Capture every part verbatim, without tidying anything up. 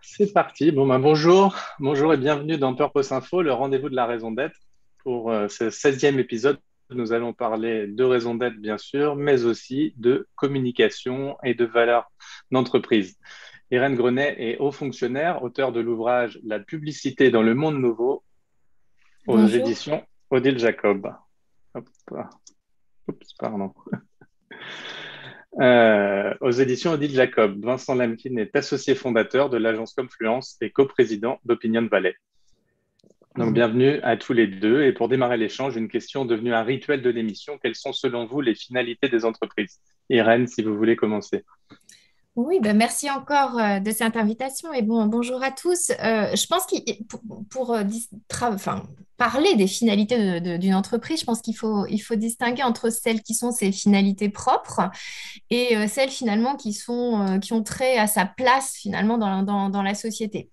C'est parti. Bon, ben, bonjour, bonjour et bienvenue dans Purpose Info, le rendez-vous de la raison d'être. Pour euh, ce seizième épisode, nous allons parler de raison d'être, bien sûr, mais aussi de communication et de valeurs d'entreprise. Irène Grenet est haut fonctionnaire, auteur de l'ouvrage La publicité dans le monde nouveau aux Bonjour. éditions Odile Jacob. Hop, oups, pardon. Euh, aux éditions Odile Jacob. Vincent Lamkin est associé fondateur de l'agence Confluence et coprésident d'Opinion Valley. Donc, Bonjour. bienvenue à tous les deux. Et pour démarrer l'échange, une question devenue un rituel de l'émission. Quelles sont, selon vous, les finalités des entreprises? Irène, si vous voulez commencer. Oui, ben merci encore euh, de cette invitation et bon, bonjour à tous. Euh, je pense qu'il pour, pour, euh, dis- tra- enfin, parler des finalités de- de- d'une entreprise, je pense qu'il faut, il faut distinguer entre celles qui sont ses finalités propres et euh, celles finalement qui sont, euh, qui ont trait à sa place finalement dans, dans, dans la société.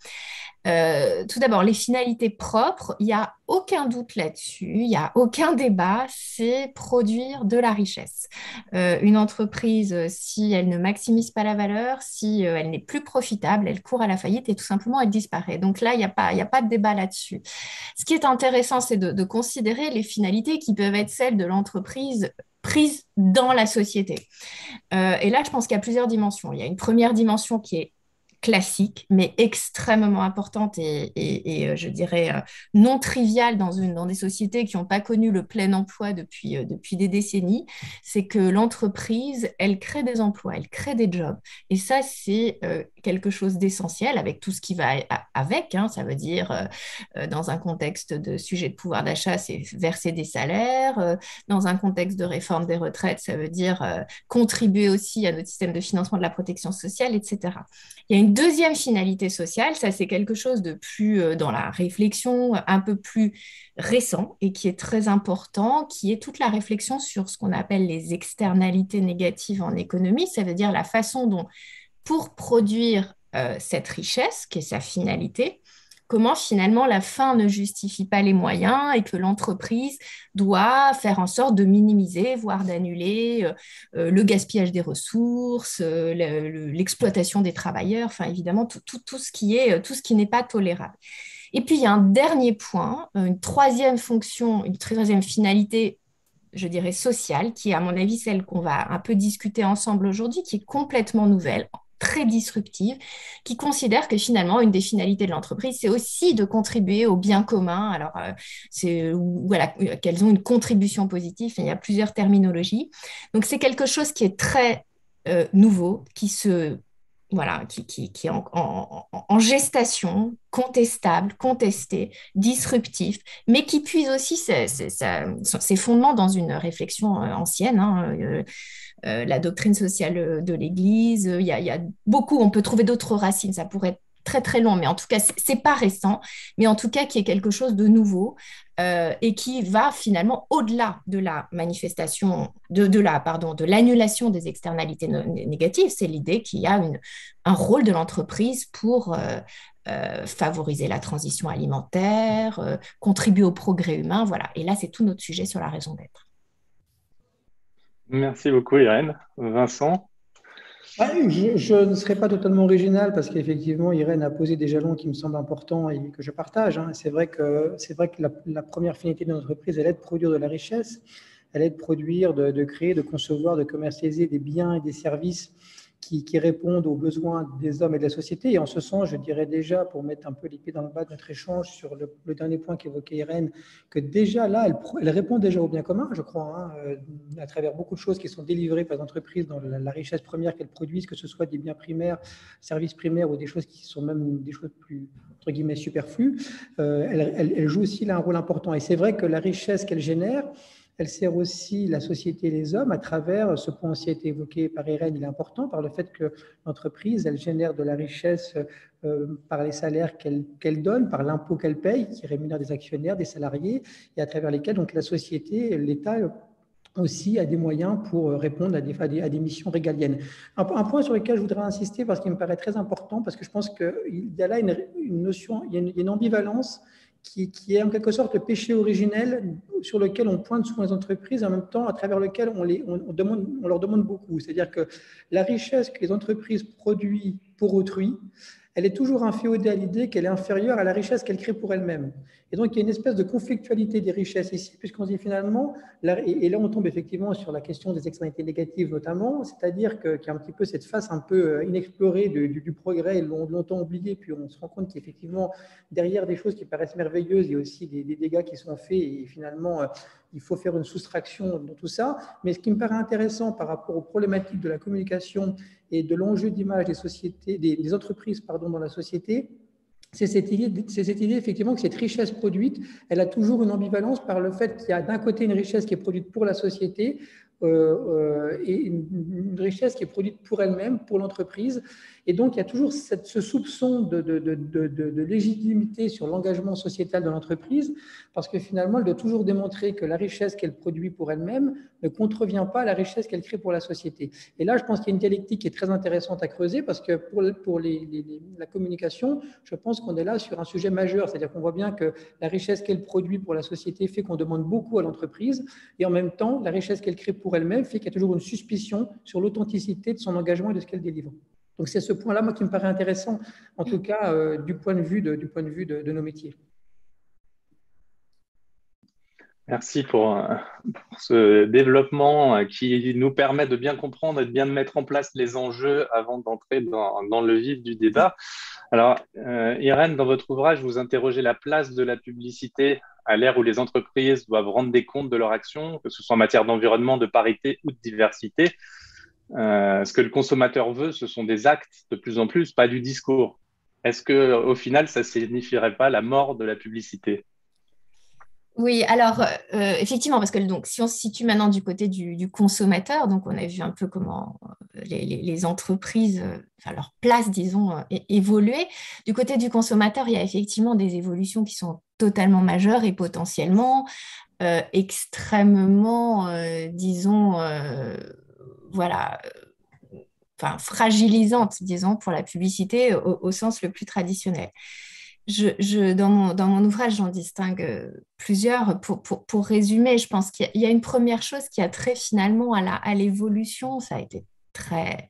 Euh, tout d'abord, les finalités propres, il n'y a aucun doute là-dessus, il n'y a aucun débat, c'est produire de la richesse. Euh, une entreprise, euh, si elle ne maximise pas la valeur, si euh, elle n'est plus profitable, elle court à la faillite et tout simplement elle disparaît. Donc là, il n'y a pas, il y a pas de débat là-dessus. Ce qui est intéressant, c'est de, de considérer les finalités qui peuvent être celles de l'entreprise prise dans la société. Euh, et là, je pense qu'il y a plusieurs dimensions. Il y a une première dimension qui est classique, mais extrêmement importante et, et- et, euh, je dirais euh, non triviale dans, une, dans des sociétés qui n'ont pas connu le plein emploi depuis, euh, depuis des décennies, c'est que l'entreprise, elle crée des emplois, elle crée des jobs. Et ça, c'est euh, quelque chose d'essentiel avec tout ce qui va a- avec. Hein. Ça veut dire, euh, euh, dans un contexte de sujet de pouvoir d'achat, c'est verser des salaires. Euh, dans un contexte de réforme des retraites, ça veut dire euh, contribuer aussi à notre système de financement de la protection sociale, et cetera. Il y a une deuxième finalité sociale, ça c'est quelque chose de plus euh, dans la réflexion, un peu plus récent et qui est très important, qui est toute la réflexion sur ce qu'on appelle les externalités négatives en économie, ça veut dire la façon dont pour produire euh, cette richesse, qui est sa finalité, comment finalement la fin ne justifie pas les moyens et que l'entreprise doit faire en sorte de minimiser, voire d'annuler euh, euh, le gaspillage des ressources, euh, le- le- l'exploitation des travailleurs, enfin évidemment tout, tout, tout ce qui est, tout ce qui n'est pas tolérable. Et puis il y a un dernier point, une troisième fonction, une troisième finalité, je dirais sociale, qui est à mon avis celle qu'on va un peu discuter ensemble aujourd'hui, qui est complètement nouvelle, très disruptive, qui considère que finalement, une des finalités de l'entreprise, c'est aussi de contribuer au bien commun. Alors, euh, c'est, voilà, qu'elles ont une contribution positive. Il y a plusieurs terminologies. Donc, c'est quelque chose qui est très euh, nouveau, qui se voilà, qui, qui, qui est en, en, en, gestation, contestable, contesté, disruptif, mais qui puise aussi ses, ses, ses fondements dans une réflexion euh, ancienne. Hein, euh, euh, la doctrine sociale de l'Église. Il y a, il y a beaucoup, on peut trouver d'autres racines, ça pourrait être très très long, mais en tout cas, c'est pas récent, mais en tout cas qui est quelque chose de nouveau euh, et qui va finalement au-delà de la manifestation, de, de la, pardon, de l'annulation des externalités no- négatives. C'est l'idée qu'il y a une, un rôle de l'entreprise pour euh, euh, favoriser la transition alimentaire, euh, contribuer au progrès humain, voilà. Et là, c'est tout notre sujet sur la raison d'être. Merci beaucoup, Irène. Vincent? Ah, je, je ne serai pas totalement original parce qu'effectivement, Irène a posé des jalons qui me semblent importants et que je partage. Hein. C'est vrai que, c'est vrai que la, la première finalité de l'entreprise, elle est de produire de la richesse, elle est de produire, de, de créer, de concevoir, de commercialiser des biens et des services qui, qui répondent aux besoins des hommes et de la société. Et en ce sens, je dirais déjà, pour mettre un peu les pieds dans le bas de notre échange sur le, le dernier point qu'évoquait Irène, que déjà là, elle, elle répond déjà au bien commun, je crois, hein, euh, à travers beaucoup de choses qui sont délivrées par les entreprises dans la, la richesse première qu'elles produisent, que ce soit des biens primaires, services primaires ou des choses qui sont même des choses plus, entre guillemets, superflues. Euh, elle, elle, elle joue aussi là un rôle important. Et c'est vrai que la richesse qu'elle génère, elle sert aussi la société et les hommes à travers, ce point aussi a été évoqué par Irène, il est important, par le fait que l'entreprise, elle génère de la richesse euh, par les salaires qu'elle qu'elle donne, par l'impôt qu'elle paye, qui rémunère des actionnaires, des salariés, et à travers lesquels donc, la société, l'État aussi a des moyens pour répondre à des, à des, à des missions régaliennes. Un, un, point sur lequel je voudrais insister, parce qu'il me paraît très important, parce que je pense qu'il y a là une, une notion, il y a une, il y a une ambivalence qui, qui est en quelque sorte le péché originel sur lequel on pointe souvent les entreprises, en même temps à travers lequel on, les, on, on, demande, on leur demande beaucoup. C'est-à-dire que la richesse que les entreprises produisent pour autrui, elle est toujours inféodée à l'idée qu'elle est inférieure à la richesse qu'elle crée pour elle-même. Et donc, il y a une espèce de conflictualité des richesses ici, puisqu'on dit finalement, et là on tombe effectivement sur la question des externalités négatives notamment, c'est-à-dire qu'il y a un petit peu cette face un peu inexplorée du, du, du progrès, longtemps oublié, puis on se rend compte qu'effectivement, derrière des choses qui paraissent merveilleuses, il y a aussi des, des dégâts qui sont faits, et finalement, il faut faire une soustraction dans tout ça. Mais ce qui me paraît intéressant par rapport aux problématiques de la communication et de l'enjeu d'image des sociétés, des, des entreprises pardon, dans la société, c'est cette idée, c'est cette idée effectivement que cette richesse produite, elle a toujours une ambivalence par le fait qu'il y a d'un côté une richesse qui est produite pour la société euh, euh, et une, une richesse qui est produite pour elle-même, pour l'entreprise. Et donc, il y a toujours cette, ce soupçon de, de, de, de, de légitimité sur l'engagement sociétal de l'entreprise, parce que finalement, elle doit toujours démontrer que la richesse qu'elle produit pour elle-même ne contrevient pas à la richesse qu'elle crée pour la société. Et là, je pense qu'il y a une dialectique qui est très intéressante à creuser, parce que pour, pour les, les, les, la communication, je pense qu'on est là sur un sujet majeur, c'est-à-dire qu'on voit bien que la richesse qu'elle produit pour la société fait qu'on demande beaucoup à l'entreprise, et en même temps, la richesse qu'elle crée pour elle-même fait qu'il y a toujours une suspicion sur l'authenticité de son engagement et de ce qu'elle délivre. Donc, c'est ce point-là, moi, qui me paraît intéressant, en tout cas, euh, du point de vue de, du point de, vue de, de nos métiers. Merci pour, pour ce développement qui nous permet de bien comprendre et de bien mettre en place les enjeux avant d'entrer dans, dans le vif du débat. Alors, euh, Irène, dans votre ouvrage, vous interrogez la place de la publicité à l'ère où les entreprises doivent rendre des comptes de leur action, que ce soit en matière d'environnement, de parité ou de diversité. Euh, ce que le consommateur veut, ce sont des actes de plus en plus, pas du discours. Est-ce qu'au final, ça ne signifierait pas la mort de la publicité ? Oui, alors euh, effectivement, parce que donc, si on se situe maintenant du côté du, du consommateur, donc on a vu un peu comment les, les, les entreprises, euh, enfin leur place, disons, euh, évoluer. Du côté du consommateur, il y a effectivement des évolutions qui sont totalement majeures et potentiellement euh, extrêmement, euh, disons, euh, voilà, euh, enfin fragilisantes, disons, pour la publicité au, au sens le plus traditionnel. Je, je, dans, mon, dans mon ouvrage, j'en distingue plusieurs. Pour, pour, pour résumer, je pense qu'il y a, il y a une première chose qui a trait finalement à, la, à l'évolution. Ça a été très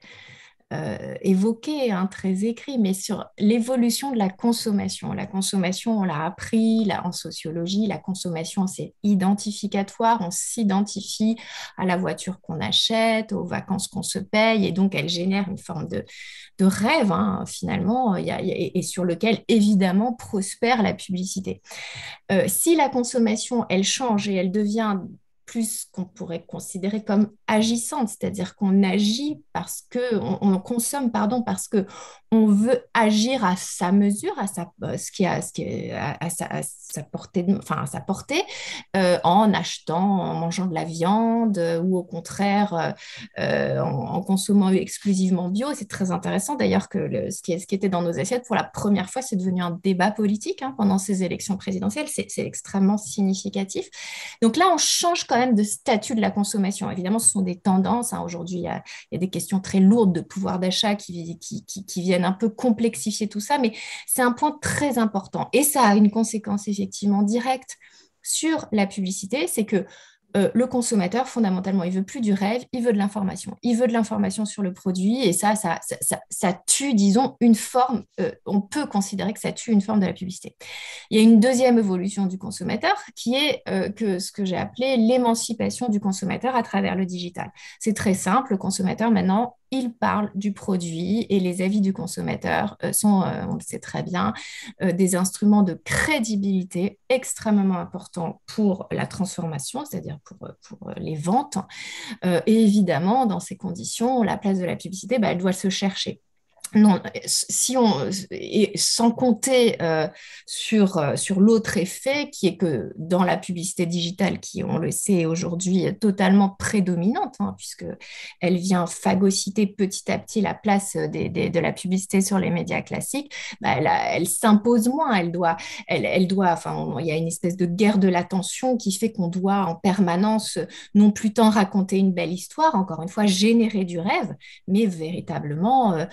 euh, évoqué, hein, très écrit, mais sur l'évolution de la consommation. La consommation, on l'a appris là, en sociologie, la consommation, c'est identificatoire. On s'identifie à la voiture qu'on achète, aux vacances qu'on se paye, et donc elle génère une forme de de rêve, hein, finalement, y a, y a, et sur lequel, évidemment, prospère la publicité. Euh, si la consommation, elle change et elle devient plus qu'on pourrait considérer comme agissante, c'est-à-dire qu'on agit parce que, on, on consomme, pardon, parce que on veut agir à sa mesure, à sa, ce qui a, ce qui est, à, à, sa, à sa portée, enfin à sa portée, euh, en achetant, en mangeant de la viande, euh, ou au contraire euh, en, en consommant exclusivement bio. C'est très intéressant d'ailleurs que le, ce, qui, ce qui était dans nos assiettes pour la première fois, c'est devenu un débat politique, hein, pendant ces élections présidentielles. C'est, c'est extrêmement significatif. Donc là, on change quand même de statut de la consommation. Évidemment, ce sont des tendances, hein. Aujourd'hui, il y, a, il y a des questions très lourdes de pouvoir d'achat qui, qui, qui, qui viennent un peu complexifier tout ça, mais c'est un point très important. Et ça a une conséquence effectivement directe sur la publicité, c'est que Euh, le consommateur, fondamentalement, il veut plus du rêve, il veut de l'information. Il veut de l'information sur le produit et ça, ça, ça, ça, ça tue, disons, une forme, euh, on peut considérer que ça tue une forme de la publicité. Il y a une deuxième évolution du consommateur qui est euh, que ce que j'ai appelé l'émancipation du consommateur à travers le digital. C'est très simple, le consommateur, maintenant, il parle du produit et les avis du consommateur euh, sont, euh, on le sait très bien, euh, des instruments de crédibilité extrêmement importants pour la transformation, c'est-à-dire pour, pour les ventes. Euh, et évidemment, dans ces conditions, la place de la publicité, bah, elle doit se chercher. Non, si on, et sans compter euh, sur, euh, sur l'autre effet qui est que dans la publicité digitale, qui on le sait aujourd'hui est totalement prédominante, hein, puisqu'elle vient phagocyter petit à petit la place des, des, de la publicité sur les médias classiques, bah, elle, a, elle s'impose moins, elle doit, elle, elle doit, enfin, on, il y a une espèce de guerre de l'attention qui fait qu'on doit en permanence non plus tant raconter une belle histoire, encore une fois, générer du rêve, mais véritablement euh, tout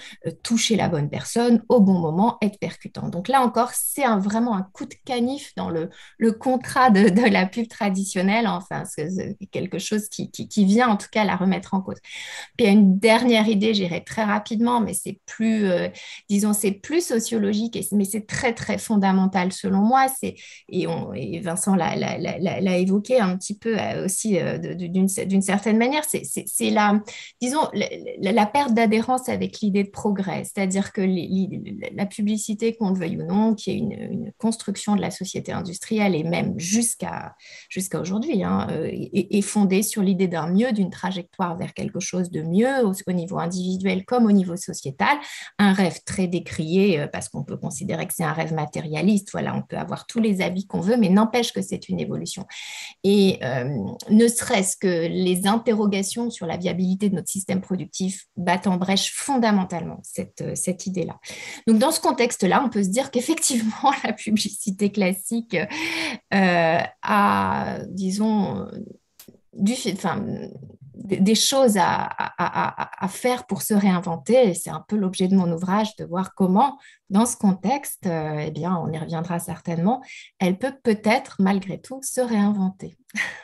toucher la bonne personne au bon moment, être percutant. Donc là encore, c'est un, vraiment un coup de canif dans le, le contrat de, de la pub traditionnelle, enfin, c'est quelque chose qui, qui, qui vient en tout cas la remettre en cause. Puis il y a une dernière idée, j'irai très rapidement, mais c'est plus, euh, disons, c'est plus sociologique, et, mais c'est très, très fondamental selon moi. C'est, et, on, et Vincent l'a, l'a, l'a, l'a évoqué un petit peu euh, aussi euh, de, d'une, d'une certaine manière, c'est, c'est, c'est la, disons, la, la perte d'adhérence avec l'idée de progrès. C'est-à-dire que les, la publicité, qu'on le veuille ou non, qui est une, une construction de la société industrielle et même jusqu'à, jusqu'à aujourd'hui, hein, est, est fondée sur l'idée d'un mieux, d'une trajectoire vers quelque chose de mieux au, au niveau individuel comme au niveau sociétal. Un rêve très décrié parce qu'on peut considérer que c'est un rêve matérialiste. Voilà, on peut avoir tous les avis qu'on veut, mais n'empêche que c'est une évolution. Et euh, ne serait-ce que les interrogations sur la viabilité de notre système productif battent en brèche fondamentalement cette, cette idée-là. Donc, dans ce contexte-là, on peut se dire qu'effectivement, la publicité classique euh, a, disons, du, enfin, des choses à, à, à, à faire pour se réinventer. Et c'est un peu l'objet de mon ouvrage, de voir comment, dans ce contexte, euh, eh bien, on y reviendra certainement, elle peut peut-être, malgré tout, se réinventer.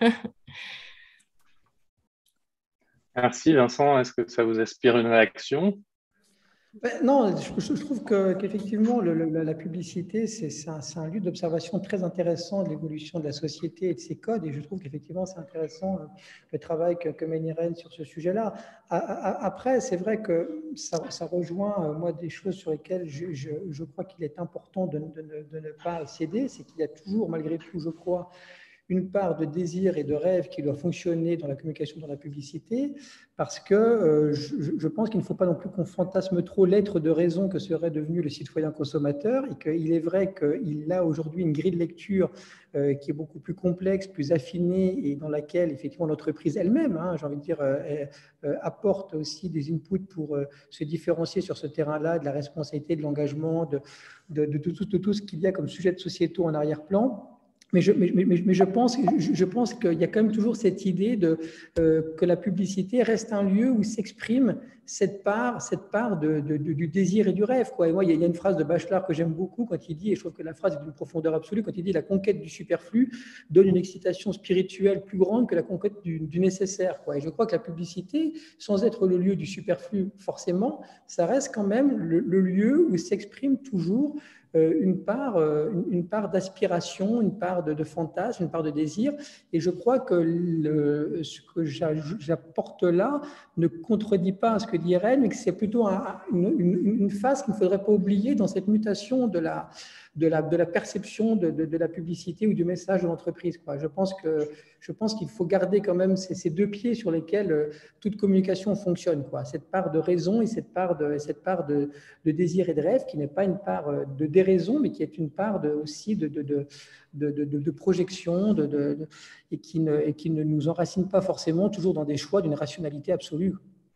Merci Vincent. Est-ce que ça vous inspire une réaction? Ben, non, je, je trouve que, qu'effectivement, le, le, la publicité, c'est un, un lieu d'observation très intéressant de l'évolution de la société et de ses codes. Et je trouve qu'effectivement, c'est intéressant le travail que, que mène Irène sur ce sujet-là. Après, c'est vrai que ça, ça rejoint, moi, des choses sur lesquelles je, je, je crois qu'il est important de, de, de ne pas céder. C'est qu'il y a toujours, malgré tout, je crois, une part de désir et de rêve qui doit fonctionner dans la communication, dans la publicité, parce que euh, je, je pense qu'il ne faut pas non plus qu'on fantasme trop l'être de raison que serait devenu le citoyen consommateur, et qu'il est vrai qu'il a aujourd'hui une grille de lecture euh, qui est beaucoup plus complexe, plus affinée, et dans laquelle effectivement l'entreprise elle-même, hein, j'ai envie de dire, euh, euh, apporte aussi des inputs pour euh, se différencier sur ce terrain-là, de la responsabilité, de l'engagement, de, de, de, de, de, de tout ce qu'il y a comme sujet de sociétaux en arrière-plan. Mais je, mais, mais, mais je pense, je, je pense qu'il y a quand même toujours cette idée de, euh, que la publicité reste un lieu où s'exprime cette part, cette part de, de, de, du désir et du rêve, quoi. Et moi, il y a une phrase de Bachelard que j'aime beaucoup quand il dit, et je trouve que la phrase est d'une profondeur absolue, quand il dit « La conquête du superflu donne une excitation spirituelle plus grande que la conquête du, du nécessaire ». Quoi. Et je crois que la publicité, sans être le lieu du superflu forcément, ça reste quand même le, le lieu où s'exprime toujours une part, une part d'aspiration, une part de, de fantasme, une part de désir. Et je crois que le, ce que j'apporte là ne contredit pas ce que dit Irène, mais que c'est plutôt un, une, une, une phase qu'il ne faudrait pas oublier dans cette mutation de la, de la, de la perception de, de, de la publicité ou du message de l'entreprise. Je pense que, je pense qu'il faut garder quand même ces, ces deux pieds sur lesquels toute communication fonctionne, quoi. Cette part de raison et cette part de, cette part de, de désir et de rêve qui n'est pas une part de déraison, mais qui est une part de, aussi de, de, de, de, de, de projection de, de, de, et, qui ne, et qui ne nous enracine pas forcément toujours dans des choix d'une rationalité absolue.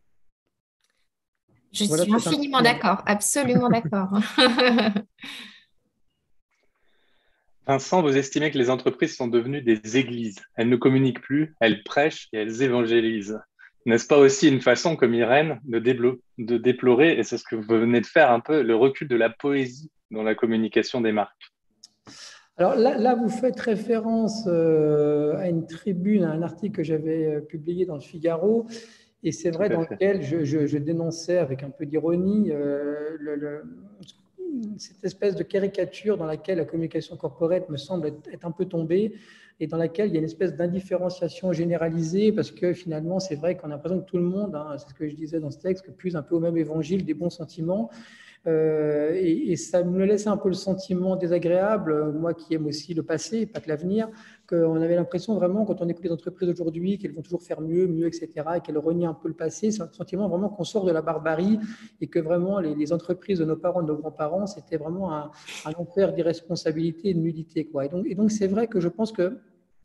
Je voilà, suis infiniment d'accord, absolument d'accord. Vincent, vous estimez que les entreprises sont devenues des églises. Elles ne communiquent plus, elles prêchent et elles évangélisent. N'est-ce pas aussi une façon, comme Irène, de, de déplorer, et c'est ce que vous venez de faire un peu, le recul de la poésie dans la communication des marques? Alors là, là vous faites référence euh, à une tribune, à un article que j'avais publié dans le Figaro, et c'est vrai dans lequel je, je, je dénonçais avec un peu d'ironie euh, le, le, cette espèce de caricature dans laquelle la communication corporate me semble être, être un peu tombée, et dans laquelle il y a une espèce d'indifférenciation généralisée, parce que finalement, c'est vrai qu'on a l'impression que tout le monde, hein, c'est ce que je disais dans ce texte, que plus un peu au même évangile des bons sentiments. Euh, et, et ça me laissait un peu le sentiment désagréable, moi qui aime aussi le passé, pas que l'avenir, qu'on avait l'impression vraiment, quand on écoute les entreprises aujourd'hui, qu'elles vont toujours faire mieux, mieux, et cetera, et qu'elles renient un peu le passé. C'est un sentiment vraiment qu'on sort de la barbarie, et que vraiment les, les entreprises de nos parents, de nos grands-parents, c'était vraiment un, un enfer d'irresponsabilité et de nullité, quoi. Et donc, et donc c'est vrai que je pense que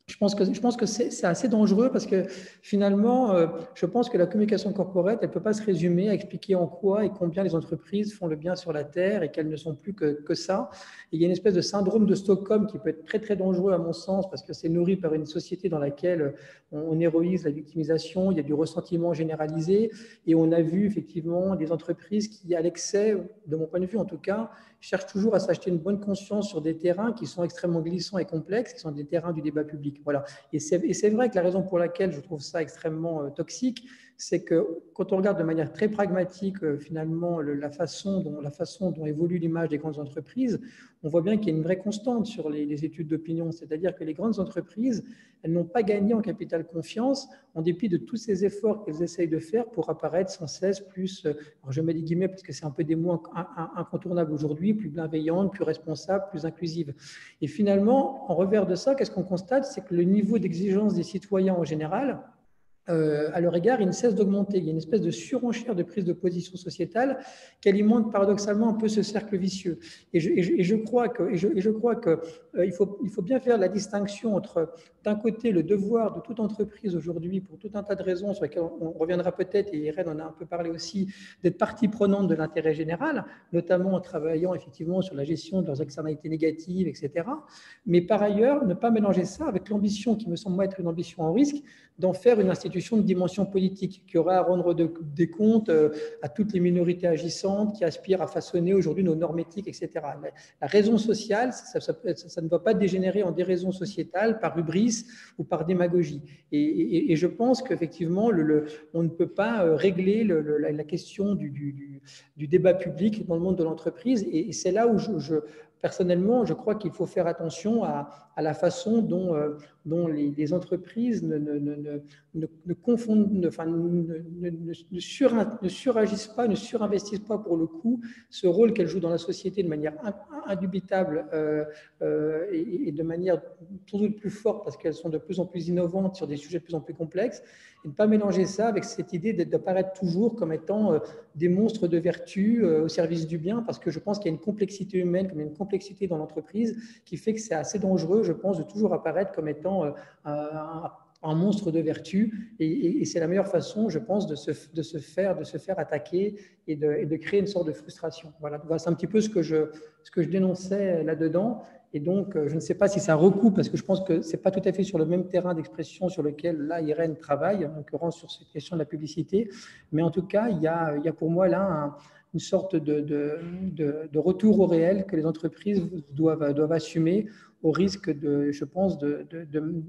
Je pense que, je pense que c'est, c'est assez dangereux parce que finalement, euh, je pense que la communication corporate, elle ne peut pas se résumer à expliquer en quoi et combien les entreprises font le bien sur la Terre et qu'elles ne sont plus que, que ça. Et il y a une espèce de syndrome de Stockholm qui peut être très, très dangereux à mon sens parce que c'est nourri par une société dans laquelle on, on héroïse la victimisation, il y a du ressentiment généralisé et on a vu effectivement des entreprises qui, à l'excès, de mon point de vue en tout cas, cherchent toujours à s'acheter une bonne conscience sur des terrains qui sont extrêmement glissants et complexes, qui sont des terrains du débat public. Voilà. Et c'est, et c'est vrai que la raison pour laquelle je trouve ça extrêmement euh, toxique, c'est que quand on regarde de manière très pragmatique euh, finalement le, la, façon dont, la façon dont évolue l'image des grandes entreprises, on voit bien qu'il y a une vraie constante sur les, les études d'opinion, c'est-à-dire que les grandes entreprises, elles n'ont pas gagné en capital confiance en dépit de tous ces efforts qu'elles essayent de faire pour apparaître sans cesse plus, alors je mets des guillemets parce que c'est un peu des mots incontournables aujourd'hui, plus bienveillantes, plus responsables, plus inclusives. Et finalement, en revers de ça, qu'est-ce qu'on constate? C'est que le niveau d'exigence des citoyens en général, Euh, à leur égard, il ne cesse d'augmenter. Il y a une espèce de surenchère de prise de position sociétale qui alimente paradoxalement un peu ce cercle vicieux. Et je, et je, et je crois que, et je, et je crois que euh, il faut, il faut bien faire la distinction entre, d'un côté, le devoir de toute entreprise aujourd'hui, pour tout un tas de raisons sur lesquelles on, on reviendra peut-être, et Irène en a un peu parlé aussi, d'être partie prenante de l'intérêt général, notamment en travaillant effectivement sur la gestion de leurs externalités négatives, et cetera. Mais par ailleurs, ne pas mélanger ça avec l'ambition qui me semble être une ambition en risque, d'en faire une institution de dimension politique qui aura à rendre de, des comptes euh, à toutes les minorités agissantes qui aspirent à façonner aujourd'hui nos normes éthiques, et cetera. Mais la raison sociale, ça, ça, ça, ça ne va pas dégénérer en déraison sociétale par hubris ou par démagogie. Et, et, et je pense qu'effectivement, le, le, on ne peut pas régler le, le, la, la question du, du, du débat public dans le monde de l'entreprise. Et, et c'est là où je, je personnellement, je crois qu'il faut faire attention à, à la façon dont, euh, dont les, les entreprises ne, ne, ne, ne, ne confondent, ne, enfin, ne, ne, ne, sur, ne suragissent pas, ne surinvestissent pas pour le coup ce rôle qu'elles jouent dans la société de manière indubitable euh, euh, et, et de manière sans doute plus forte parce qu'elles sont de plus en plus innovantes sur des sujets de plus en plus complexes, et ne pas mélanger ça avec cette idée d'apparaître toujours comme étant euh, des monstres de vertu euh, au service du bien, parce que je pense qu'il y a une complexité humaine, comme il y a une complexité dans l'entreprise qui fait que c'est assez dangereux, je pense, de toujours apparaître comme étant euh, un, un monstre de vertu, et, et, et c'est la meilleure façon, je pense, de se, de se, faire, de se faire attaquer et de, et de créer une sorte de frustration. Voilà, voilà c'est un petit peu ce que je, ce que je dénonçais là-dedans. Et donc, je ne sais pas si ça recoupe, parce que je pense que ce n'est pas tout à fait sur le même terrain d'expression sur lequel, là, Irène travaille, en l'occurrence sur cette question de la publicité. Mais en tout cas, il y a, il y a pour moi là un, une sorte de, de, de, de retour au réel que les entreprises doivent, doivent assumer, au risque, de, je pense, de, de,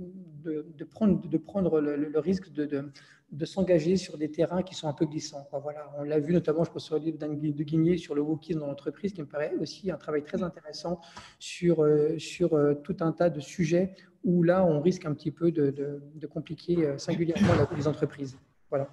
de, de prendre, de prendre le, le risque de, de, de s'engager sur des terrains qui sont un peu glissants. Enfin, voilà, on l'a vu notamment, je pense, sur le livre de Guigné sur le wokisme dans l'entreprise, qui me paraît aussi un travail très intéressant sur, euh, sur euh, tout un tas de sujets où là, on risque un petit peu de, de, de compliquer euh, singulièrement la vie des entreprises. Voilà.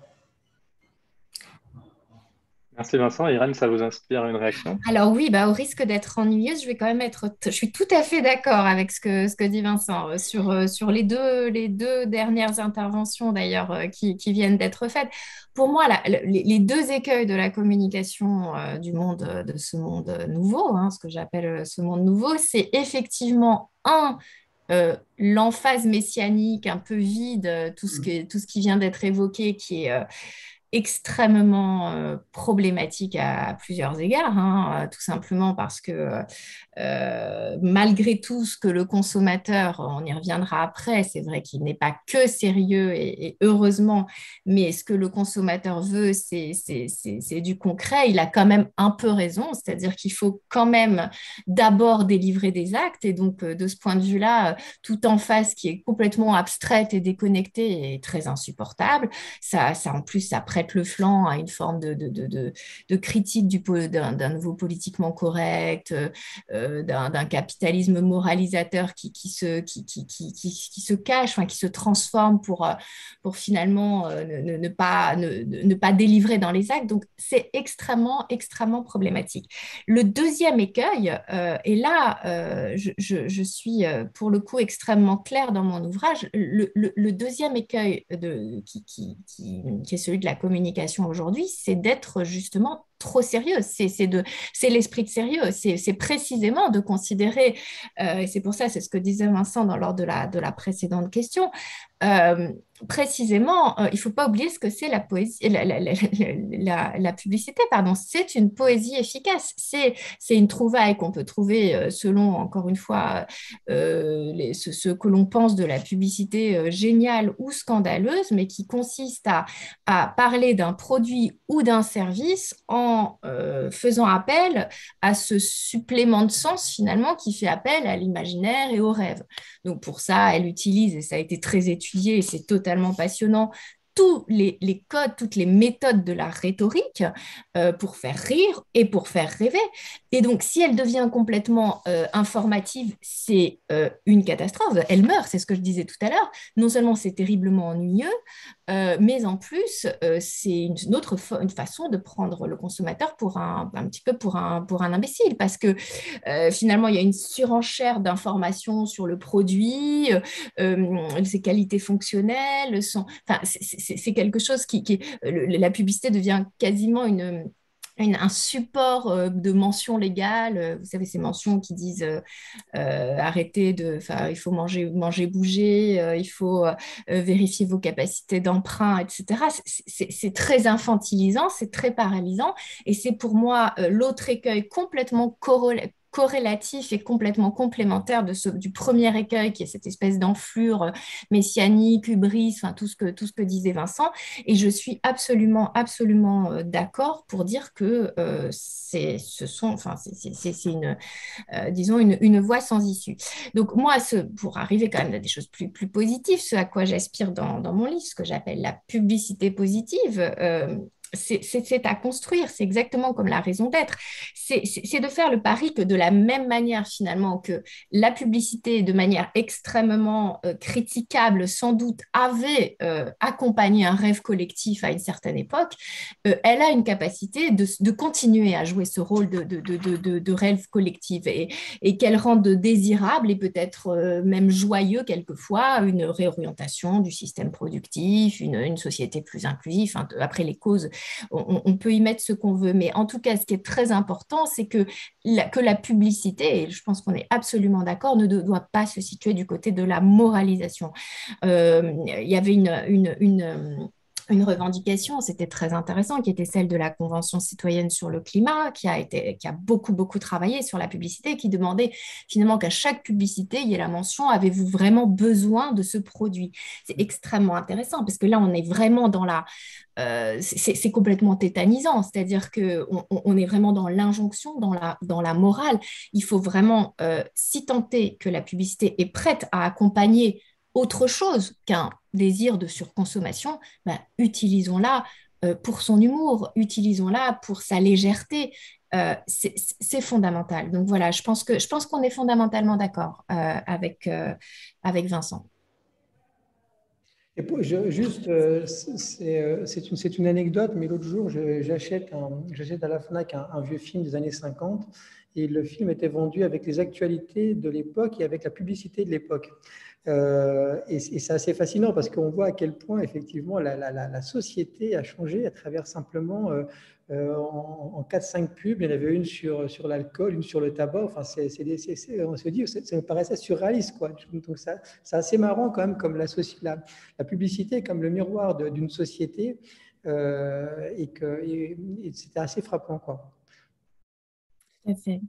Merci Vincent. Irène, ça vous inspire une réaction? Alors oui, bah, au risque d'être ennuyeuse, je vais quand même être. Je suis tout à fait d'accord avec ce que, ce que dit Vincent euh, sur, euh, sur les deux, les deux dernières interventions d'ailleurs euh, qui, qui viennent d'être faites. Pour moi, la- les, les deux écueils de la communication euh, du monde, euh, de ce monde nouveau, hein, ce que j'appelle euh, ce monde nouveau, c'est effectivement un. euh, l'emphase messianique un peu vide, euh, tout ce qui, tout ce qui vient d'être évoqué, qui est euh, extrêmement euh, problématique à, à plusieurs égards, hein, euh, tout simplement parce que euh, malgré tout ce que le consommateur, on y reviendra après, c'est vrai qu'il n'est pas que sérieux et, et heureusement, mais ce que le consommateur veut, c'est, c'est, c'est, c'est du concret. Il a quand même un peu raison, c'est-à-dire qu'il faut quand même d'abord délivrer des actes et donc euh, de ce point de vue-là, euh, tout en face qui est complètement abstraite et déconnectée est très insupportable. Ça, ça en plus, ça prête le flanc à une forme de, de, de, de, de critique du, d'un, d'un nouveau politiquement correct, euh, d'un, d'un capitalisme moralisateur qui, qui, se, qui, qui, qui, qui, qui se cache, enfin, qui se transforme pour, pour finalement euh, ne, ne, pas, ne, ne pas délivrer dans les actes. Donc, c'est extrêmement, extrêmement problématique. Le deuxième écueil, euh, et là, euh, je, je, je suis euh, pour le coup extrêmement claire dans mon ouvrage, le, le, le deuxième écueil de, qui, qui, qui, qui est celui de la communication aujourd'hui, c'est d'être justement trop sérieuse. C'est, c'est de, c'est l'esprit de sérieux. C'est, c'est précisément de considérer, euh, et c'est pour ça, c'est ce que disait Vincent dans, lors de la, de la précédente question, euh, précisément, euh, il ne faut pas oublier ce que c'est la poésie, la, la, la, la, la publicité, pardon. C'est une poésie efficace. C'est, c'est une trouvaille qu'on peut trouver euh, selon, encore une fois, euh, les, ce, ce que l'on pense de la publicité euh, géniale ou scandaleuse, mais qui consiste à, à parler d'un produit ou d'un service en euh, faisant appel à ce supplément de sens finalement qui fait appel à l'imaginaire et au rêve. Donc pour ça, elle utilise, et ça a été très étudié, et c'est totalement passionnant, tous les, les codes, toutes les méthodes de la rhétorique euh, pour faire rire et pour faire rêver. Et donc, si elle devient complètement euh, informative, c'est euh, une catastrophe. Elle meurt, c'est ce que je disais tout à l'heure. Non seulement c'est terriblement ennuyeux, euh, mais en plus, euh, c'est une autre fa- une façon de prendre le consommateur pour un, un petit peu pour un, pour un imbécile, parce que euh, finalement, il y a une surenchère d'informations sur le produit, euh, euh, ses qualités fonctionnelles, son... enfin, c'est c'est- c'est quelque chose qui, qui le- la publicité devient quasiment une, une- un support euh, de mentions légales. Euh, Vous savez, ces mentions qui disent euh, euh, arrêtez de, enfin, il faut manger, manger, bouger, euh, il faut euh, vérifier vos capacités d'emprunt, et cetera. C'est c'est- c'est très infantilisant, c'est très paralysant, et c'est pour moi euh, l'autre écueil complètement corrélé- corrélatif et complètement complémentaire de ce, du premier écueil qui est cette espèce d'enflure euh, messianique, hubris, enfin tout ce que, tout ce que disait Vincent. Et je suis absolument, absolument euh, d'accord pour dire que euh, c'est, ce sont, enfin, c'est c'est- c'est- c'est une, euh, disons, une, une voie sans issue. Donc moi, ce, pour arriver quand même à des choses plus, plus positives, ce à quoi j'aspire dans, dans mon livre, ce que j'appelle la publicité positive, euh, c'est c'est- c'est à construire, c'est exactement comme la raison d'être. C'est c'est- c'est de faire le pari que de la même manière finalement que la publicité, de manière extrêmement euh, critiquable, sans doute avait euh, accompagné un rêve collectif à une certaine époque, euh, elle a une capacité de, de continuer à jouer ce rôle de, de, de, de, de rêve collectif et, et qu'elle rende désirable et peut-être euh, même joyeux quelquefois une réorientation du système productif, une, une société plus inclusive. Enfin, après les causes, on, on, peut y mettre ce qu'on veut, mais en tout cas, ce qui est très important, c'est que la, que la publicité, et je pense qu'on est absolument d'accord, ne doit pas se situer du côté de la moralisation. Euh, il y avait une, une, une une revendication, c'était très intéressant, qui était celle de la Convention citoyenne sur le climat, qui a été, qui a beaucoup, beaucoup travaillé sur la publicité, qui demandait finalement qu'à chaque publicité, il y ait la mention, avez-vous vraiment besoin de ce produit? C'est extrêmement intéressant, parce que là, on est vraiment dans la... Euh, c'est complètement tétanisant, c'est-à-dire qu'on on est vraiment dans l'injonction, dans la, dans la morale. Il faut vraiment, euh, si tenter que la publicité est prête à accompagner autre chose qu'un désir de surconsommation, ben, utilisons-la euh, pour son humour, utilisons-la pour sa légèreté. Euh, c'est fondamental. Donc voilà, je pense que je pense qu'on est fondamentalement d'accord euh, avec, euh, avec Vincent. Et pour, je, juste, euh, c'est euh, une, c'est une anecdote, mais l'autre jour, j'achète à la FNAC un, un vieux film des années cinquante, et le film était vendu avec les actualités de l'époque et avec la publicité de l'époque. Euh, et et c'est assez fascinant parce qu'on voit à quel point, effectivement, la, la, la société a changé à travers simplement, euh, euh, en, en quatre cinq pubs, il y en avait une sur, sur l'alcool, une sur le tabac. Enfin, c'est, c'est, c'est, c'est, on se dit, ça me paraissait surréaliste, quoi. Donc, ça, c'est assez marrant quand même, comme la, la, la publicité, comme le miroir d'une société, euh, et que et, et c'était assez frappant, quoi. Tout à fait.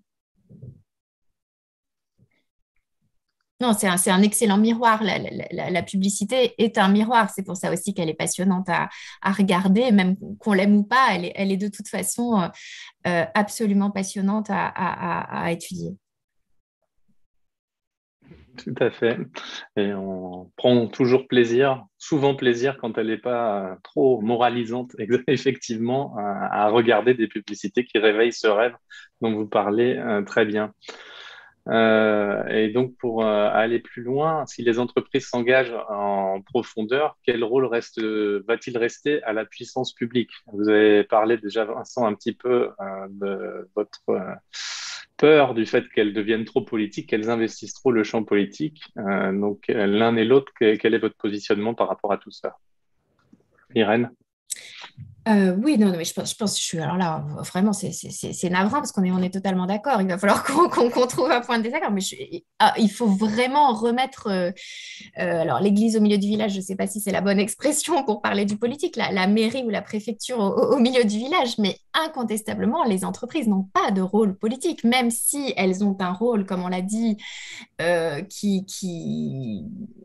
Non, c'est un, c'est un excellent miroir. La, la- la- la publicité est un miroir. C'est pour ça aussi qu'elle est passionnante à, à regarder, même qu'on l'aime ou pas. Elle est, elle est de toute façon euh, euh, absolument passionnante à, à- à- à étudier. Tout à fait. Et on prend toujours plaisir, souvent plaisir quand elle n'est pas euh, trop moralisante, effectivement, à, à regarder des publicités qui réveillent ce rêve dont vous parlez euh, très bien. Euh, et donc, pour euh, aller plus loin, si les entreprises s'engagent en profondeur, quel rôle reste, va-t-il rester à la puissance publique? Vous avez parlé déjà, Vincent, un petit peu euh, de votre euh, peur du fait qu'elles deviennent trop politiques, qu'elles investissent trop le champ politique. Euh, donc, euh, l'un et l'autre, quel est votre positionnement par rapport à tout ça? Irène? Euh, oui, non, non, mais je pense, je pense, je suis, alors là, vraiment, c'est c'est- c'est- c'est navrant parce qu'on est, on est totalement d'accord. Il va falloir qu'on qu'on- qu'on trouve un point de désaccord, mais je- ah, il faut vraiment remettre, euh, euh, alors l'église au milieu du village, je ne sais pas si c'est la bonne expression pour parler du politique, la, la mairie ou la préfecture au, au- au milieu du village, mais incontestablement, les entreprises n'ont pas de rôle politique, même si elles ont un rôle, comme on l'a dit, euh, qui, qui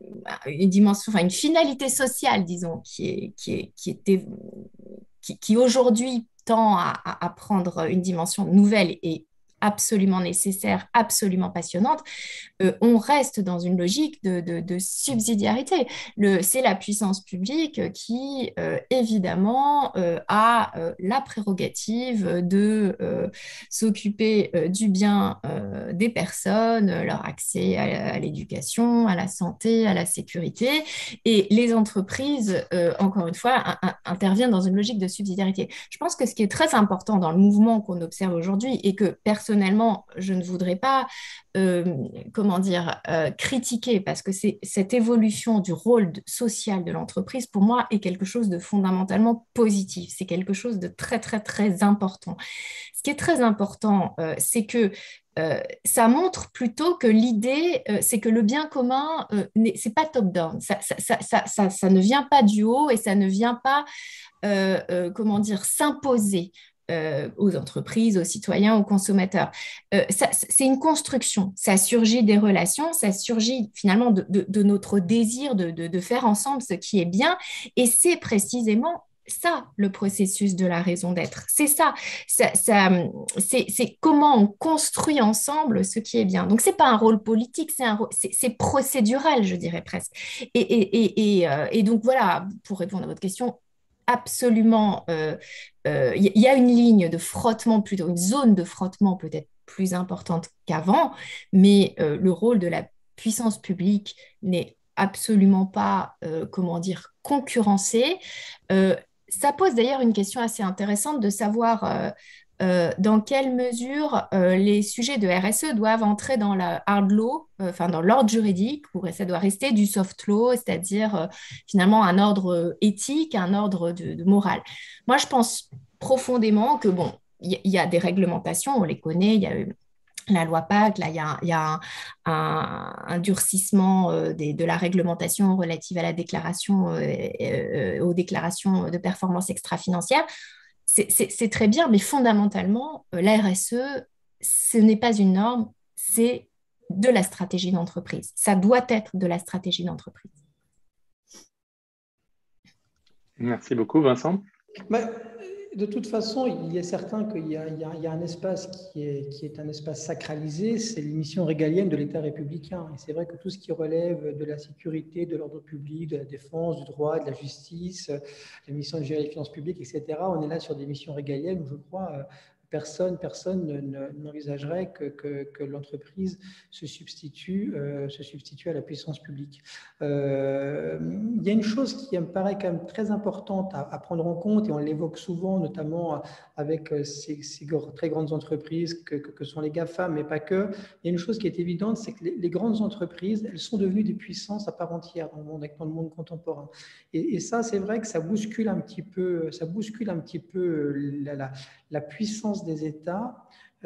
une dimension, enfin une finalité sociale, disons, qui est, qui est, qui est qui, qui aujourd'hui tend à, à, à prendre une dimension nouvelle et absolument nécessaire, absolument passionnante, euh, on reste dans une logique de, de, de subsidiarité. Le, c'est la puissance publique qui, euh, évidemment, euh, a euh, la prérogative de euh, s'occuper euh, du bien euh, des personnes, leur accès à, à l'éducation, à la santé, à la sécurité. Et les entreprises, euh, encore une fois, a, a, interviennent dans une logique de subsidiarité. Je pense que ce qui est très important dans le mouvement qu'on observe aujourd'hui et que personnellement, je ne voudrais pas euh, comment dire, euh, critiquer, parce que c'est cette évolution du rôle de- social de l'entreprise, pour moi, est quelque chose de fondamentalement positif. C'est quelque chose de très, très, très important. Ce qui est très important, euh, c'est que euh, ça montre plutôt que l'idée, euh, c'est que le bien commun, euh, n'est- c'est pas top-down. Ça, ça, ça, ça, ça, ça ne vient pas du haut et ça ne vient pas euh, euh, comment dire, s'imposer euh, aux entreprises, aux citoyens, aux consommateurs. Euh, ça, c'est une construction. Ça surgit des relations, ça surgit finalement de, de, de notre désir de, de, de faire ensemble ce qui est bien. Et c'est précisément ça, le processus de la raison d'être. C'est ça, ça, ça c'est, c'est comment on construit ensemble ce qui est bien. Donc, c'est pas un rôle politique, c'est, un, c'est, c'est procédural, je dirais presque. Et, et, et, et, euh, et donc, voilà, pour répondre à votre question, absolument, il euh, euh, y, y a une ligne de frottement, plutôt une zone de frottement peut-être plus importante qu'avant, mais euh, le rôle de la puissance publique n'est absolument pas, euh, comment dire, concurrencé. Euh, Ça pose d'ailleurs une question assez intéressante de savoir euh, euh, dans quelle mesure euh, les sujets de R S E doivent entrer dans la hard law, euh, enfin dans l'ordre juridique, ou ça doit rester du soft law, c'est-à-dire euh, finalement un ordre éthique, un ordre de, de morale. Moi, je pense profondément que, bon, il y, y, a des réglementations, on les connaît, il y a eu la loi PAC, là, il y a, y a un, un, un, durcissement euh, des, de la réglementation relative à la déclaration, euh, euh, aux déclarations de performance extra-financière. C'est très bien, mais fondamentalement, euh, la R S E, ce n'est pas une norme, c'est de la stratégie d'entreprise. Ça doit être de la stratégie d'entreprise. Merci beaucoup, Vincent. Mais, de toute façon, il est certain qu'il y, y, y a un espace qui est, qui est un espace sacralisé, c'est les missions régaliennes de l'État républicain. Et c'est vrai que tout ce qui relève de la sécurité, de l'ordre public, de la défense, du droit, de la justice, les missions de gérer les finances publiques, et cetera, on est là sur des missions régaliennes où je crois personne, personne n'envisagerait que, que, que l'entreprise se substitue, euh, se substitue à la puissance publique. Euh, il y a une chose qui me paraît quand même très importante à, à prendre en compte, et on l'évoque souvent, notamment avec ces, ces très grandes entreprises que, que, que sont les GAFAM, mais pas que. Il y a une chose qui est évidente, c'est que les, les grandes entreprises, elles sont devenues des puissances à part entière dans le monde, dans le monde contemporain. Et, et ça, c'est vrai que ça bouscule un petit peu, ça bouscule un petit peu la, la, la puissance des États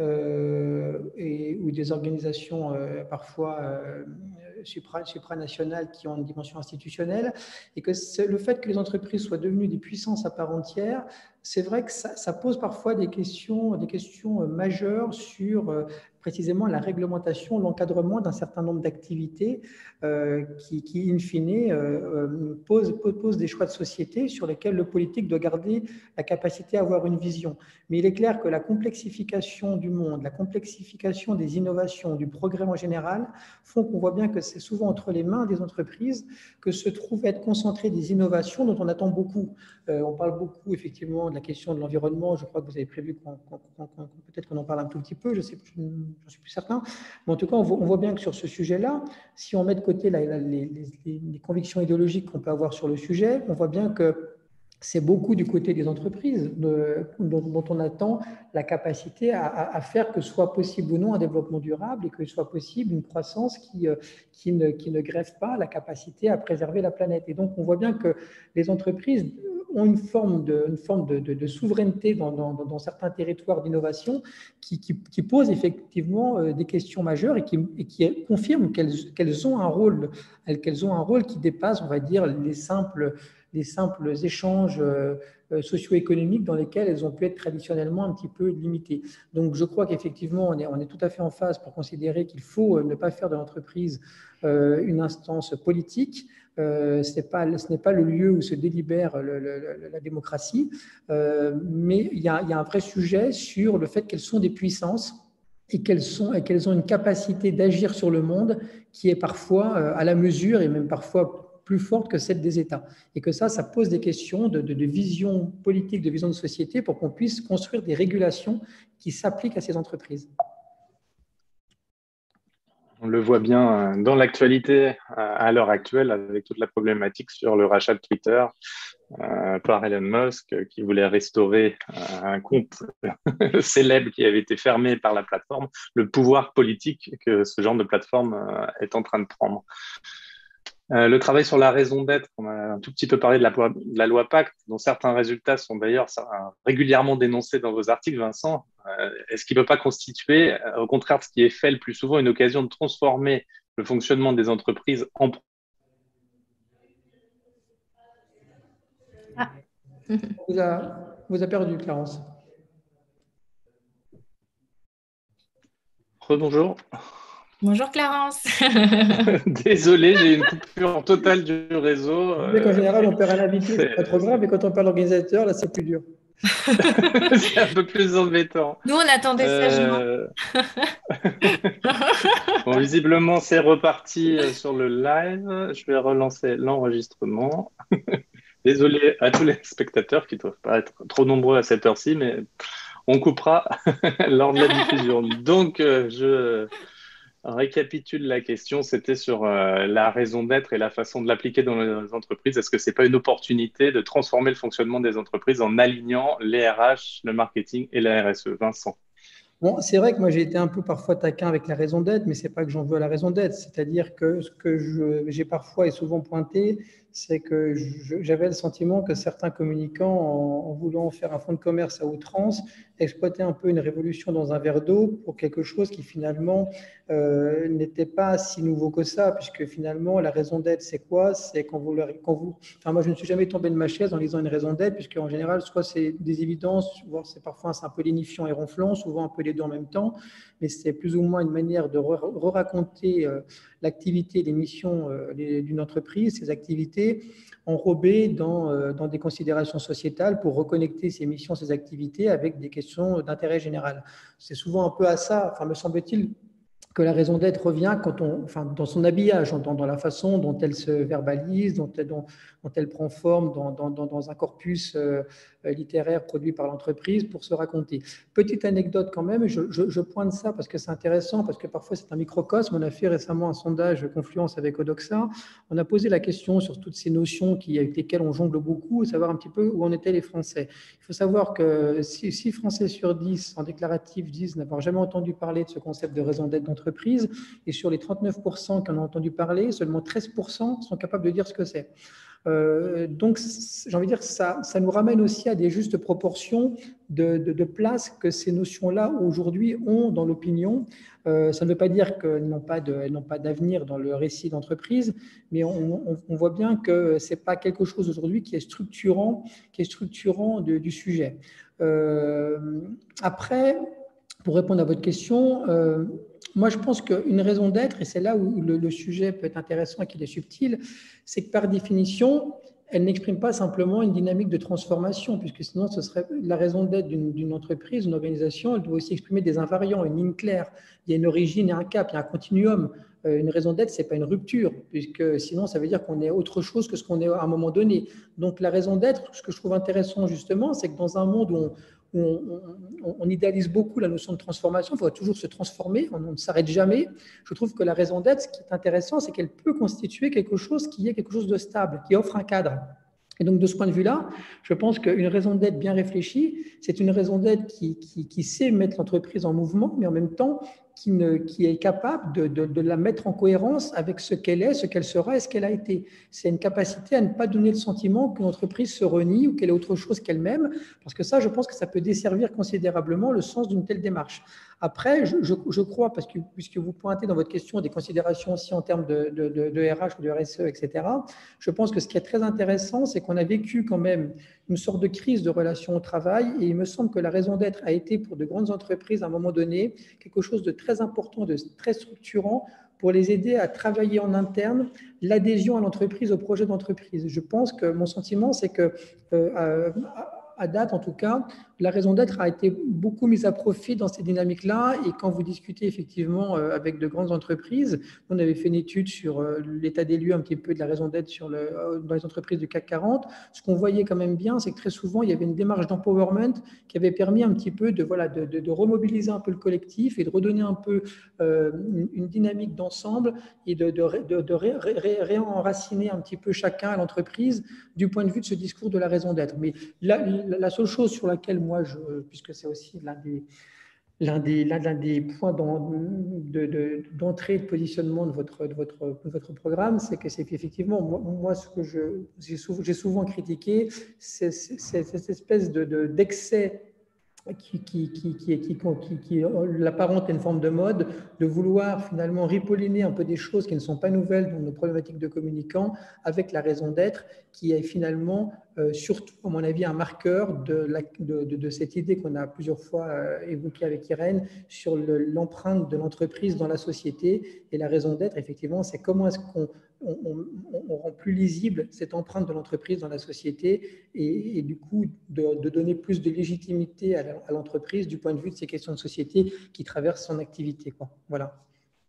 euh, et, ou des organisations euh, parfois euh, supra, supranationales qui ont une dimension institutionnelle, et que le fait que les entreprises soient devenues des puissances à part entière, c'est vrai que ça, ça pose parfois des questions, des questions majeures sur euh, précisément la réglementation, l'encadrement d'un certain nombre d'activités euh, qui, qui, in fine, euh, posent pose des choix de société sur lesquels le politique doit garder la capacité à avoir une vision. Mais il est clair que la complexification du monde, la complexification des innovations, du progrès en général, font qu'on voit bien que c'est souvent entre les mains des entreprises que se trouvent à être concentrées des innovations dont on attend beaucoup. Euh, on parle beaucoup effectivement de la question de l'environnement. Je crois que vous avez prévu qu'on, qu'on, qu'on, qu'on, peut-être qu'on en parle un tout petit peu, je sais, je ne suis plus certain. Mais en tout cas, on voit, on voit bien que sur ce sujet-là, si on met de côté la, la, les, les, les convictions idéologiques qu'on peut avoir sur le sujet, on voit bien que c'est beaucoup du côté des entreprises de, dont, dont on attend la capacité à, à, à faire que soit possible ou non un développement durable et que soit possible une croissance qui, qui, ne, qui ne grève pas la capacité à préserver la planète. Et donc, on voit bien que les entreprises ont une forme de, une forme de, de, de souveraineté dans, dans, dans certains territoires d'innovation qui, qui, qui posent effectivement des questions majeures et qui, et qui confirment qu'elles, qu'elles ont un rôle, qu'elles ont un rôle qui dépasse, on va dire, les simples, les simples échanges socio-économiques dans lesquels elles ont pu être traditionnellement un petit peu limitées. Donc, je crois qu'effectivement, on est, on est tout à fait en phase pour considérer qu'il faut ne pas faire de l'entreprise euh, une instance politique. Euh, ce n'est pas, ce n'est pas le lieu où se délibère le, le, la démocratie, euh, mais il y, a, il y a un vrai sujet sur le fait qu'elles sont des puissances et qu'elles, sont, et qu'elles ont une capacité d'agir sur le monde qui est parfois euh, à la mesure et même parfois plus forte que celle des États. Et que ça, ça pose des questions de, de, de vision politique, de vision de société pour qu'on puisse construire des régulations qui s'appliquent à ces entreprises. On le voit bien dans l'actualité à l'heure actuelle avec toute la problématique sur le rachat de Twitter euh, par Elon Musk qui voulait restaurer un compte célèbre qui avait été fermé par la plateforme, le pouvoir politique que ce genre de plateforme est en train de prendre. Euh, le travail sur la raison d'être, on a un tout petit peu parlé de la, de la loi Pacte, dont certains résultats sont d'ailleurs régulièrement dénoncés dans vos articles, Vincent. Euh, est-ce qu'il ne peut pas constituer, euh, au contraire de ce qui est fait le plus souvent, une occasion de transformer le fonctionnement des entreprises en... Ah. vous, a, vous a perdu, Clarence. Rebonjour. Bonjour Clarence. Désolé, j'ai une coupure totale du réseau. En général, on perd un habitude, c'est pas trop grave, mais quand on parle d'organisateur, là, c'est plus dur. C'est un peu plus embêtant. Nous, on attendait sagement. Euh... bon, visiblement, c'est reparti sur le live. Je vais relancer l'enregistrement. Désolé à tous les spectateurs qui ne doivent pas être trop nombreux à cette heure-ci, mais on coupera lors de la diffusion. Donc, je récapitule la question. C'était sur euh, la raison d'être et la façon de l'appliquer dans les entreprises. Est-ce que ce n'est pas une opportunité de transformer le fonctionnement des entreprises en alignant les R H, le marketing et la R S E? Vincent. Bon, c'est vrai que moi, j'ai été un peu parfois taquin avec la raison d'être, mais ce n'est pas que j'en veux à la raison d'être. C'est-à-dire que ce que je, j'ai parfois et souvent pointé, c'est que je, j'avais le sentiment que certains communicants, en, en voulant faire un fonds de commerce à outrance, exploitaient un peu une révolution dans un verre d'eau pour quelque chose qui finalement euh, n'était pas si nouveau que ça, puisque finalement, la raison d'être, c'est quoi? C'est quand vous, quand vous... Enfin, moi, je ne suis jamais tombé de ma chaise en lisant une raison d'être, puisque en général, soit c'est des évidences, voire c'est parfois c'est un peu lénifiant et ronflant, souvent un peu les deux en même temps, mais c'est plus ou moins une manière de re-raconter euh, l'activité, les missions euh, les, d'une entreprise, ses activités, enrobées dans, euh, dans des considérations sociétales pour reconnecter ces missions, ces activités avec des questions d'intérêt général. C'est souvent un peu à ça, enfin, me semble-t-il, que la raison d'être revient quand on, enfin, dans son habillage, dans, dans la façon dont elle se verbalise, dont elle, dont, dont elle prend forme dans, dans, dans un corpus euh, littéraire produit par l'entreprise pour se raconter. Petite anecdote quand même, je, je, je pointe ça parce que c'est intéressant, parce que parfois c'est un microcosme. On a fait récemment un sondage Confluence avec Odoxa. On a posé la question sur toutes ces notions qui, avec lesquelles on jongle beaucoup, savoir un petit peu où en étaient les Français. Il faut savoir que six Français sur dix en déclaratif disent n'avoir jamais entendu parler de ce concept de raison d'être d'entreprise, et sur les trente-neuf pour cent qui en ont entendu parler, seulement treize pour cent sont capables de dire ce que c'est. Euh, donc, j'ai envie de dire, ça, ça nous ramène aussi à des justes proportions de, de, de place que ces notions-là aujourd'hui ont dans l'opinion. Euh, ça ne veut pas dire qu'elles n'ont pas, de, elles n'ont pas d'avenir dans le récit d'entreprise, mais on, on, on voit bien que ce n'est pas quelque chose aujourd'hui qui est structurant, qui est structurant de, du sujet. Euh, après, pour répondre à votre question, euh, moi, je pense qu'une raison d'être, et c'est là où le, le sujet peut être intéressant et qu'il est subtil, c'est que par définition, elle n'exprime pas simplement une dynamique de transformation, puisque sinon, ce serait la raison d'être d'une, d'une entreprise, d'une organisation, elle doit aussi exprimer des invariants, une ligne claire. Il y a une origine et un cap, il y a un continuum. Euh, une raison d'être, ce n'est pas une rupture, puisque sinon, ça veut dire qu'on est autre chose que ce qu'on est à un moment donné. Donc, la raison d'être, ce que je trouve intéressant, justement, c'est que dans un monde où on On, on, on idéalise beaucoup la notion de transformation, il faut toujours se transformer, on, on ne s'arrête jamais. Je trouve que la raison d'être, ce qui est intéressant, c'est qu'elle peut constituer quelque chose qui est quelque chose de stable, qui offre un cadre. Et donc, de ce point de vue-là, je pense qu'une raison d'être bien réfléchie, c'est une raison d'être qui, qui, qui sait mettre l'entreprise en mouvement, mais en même temps qui, ne, qui est capable de, de, de la mettre en cohérence avec ce qu'elle est, ce qu'elle sera et ce qu'elle a été. C'est une capacité à ne pas donner le sentiment qu'une entreprise se renie ou qu'elle est autre chose qu'elle-même, parce que ça, je pense que ça peut desservir considérablement le sens d'une telle démarche. Après, je, je, je crois, parce que puisque vous pointez dans votre question des considérations aussi en termes de, de, de, de R H ou de R S E, et cetera, je pense que ce qui est très intéressant, c'est qu'on a vécu quand même une sorte de crise de relations au travail, et il me semble que la raison d'être a été pour de grandes entreprises à un moment donné quelque chose de très important, de très structurant pour les aider à travailler en interne l'adhésion à l'entreprise, au projet d'entreprise. Je pense que mon sentiment, c'est que euh, à date, en tout cas, la raison d'être a été beaucoup mise à profit dans ces dynamiques-là. Et quand vous discutez effectivement avec de grandes entreprises, on avait fait une étude sur l'état des lieux un petit peu de la raison d'être sur le, dans les entreprises du C A C quarante. Ce qu'on voyait quand même bien, c'est que très souvent, il y avait une démarche d'empowerment qui avait permis un petit peu de, voilà, de, de, de remobiliser un peu le collectif et de redonner un peu euh, une, une dynamique d'ensemble et de, de, de, de ré, ré, réenraciner un petit peu chacun à l'entreprise du point de vue de ce discours de la raison d'être. Mais là, la seule chose sur laquelle moi, je, puisque c'est aussi l'un des, l'un des, l'un des points de, de, d'entrée et de positionnement de votre, de votre, de votre programme, c'est que c'est qu'effectivement, moi, moi ce que je, j'ai, souvent, j'ai souvent critiqué, c'est, c'est, c'est cette espèce de, de, d'excès qui, qui, qui, qui, qui, qui, qui l'apparente à une forme de mode, de vouloir finalement ripolliner un peu des choses qui ne sont pas nouvelles dans nos problématiques de communicants, avec la raison d'être, qui est finalement euh, surtout, à mon avis, un marqueur de, la, de, de, de cette idée qu'on a plusieurs fois euh, évoquée avec Irène sur le, l'empreinte de l'entreprise dans la société. Et la raison d'être, effectivement, c'est comment est-ce qu'on on, on, on rend plus lisible cette empreinte de l'entreprise dans la société et, et du coup de, de donner plus de légitimité à, la, à l'entreprise du point de vue de ces questions de société qui traversent son activité, quoi. Voilà.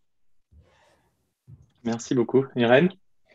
Merci beaucoup. Irène?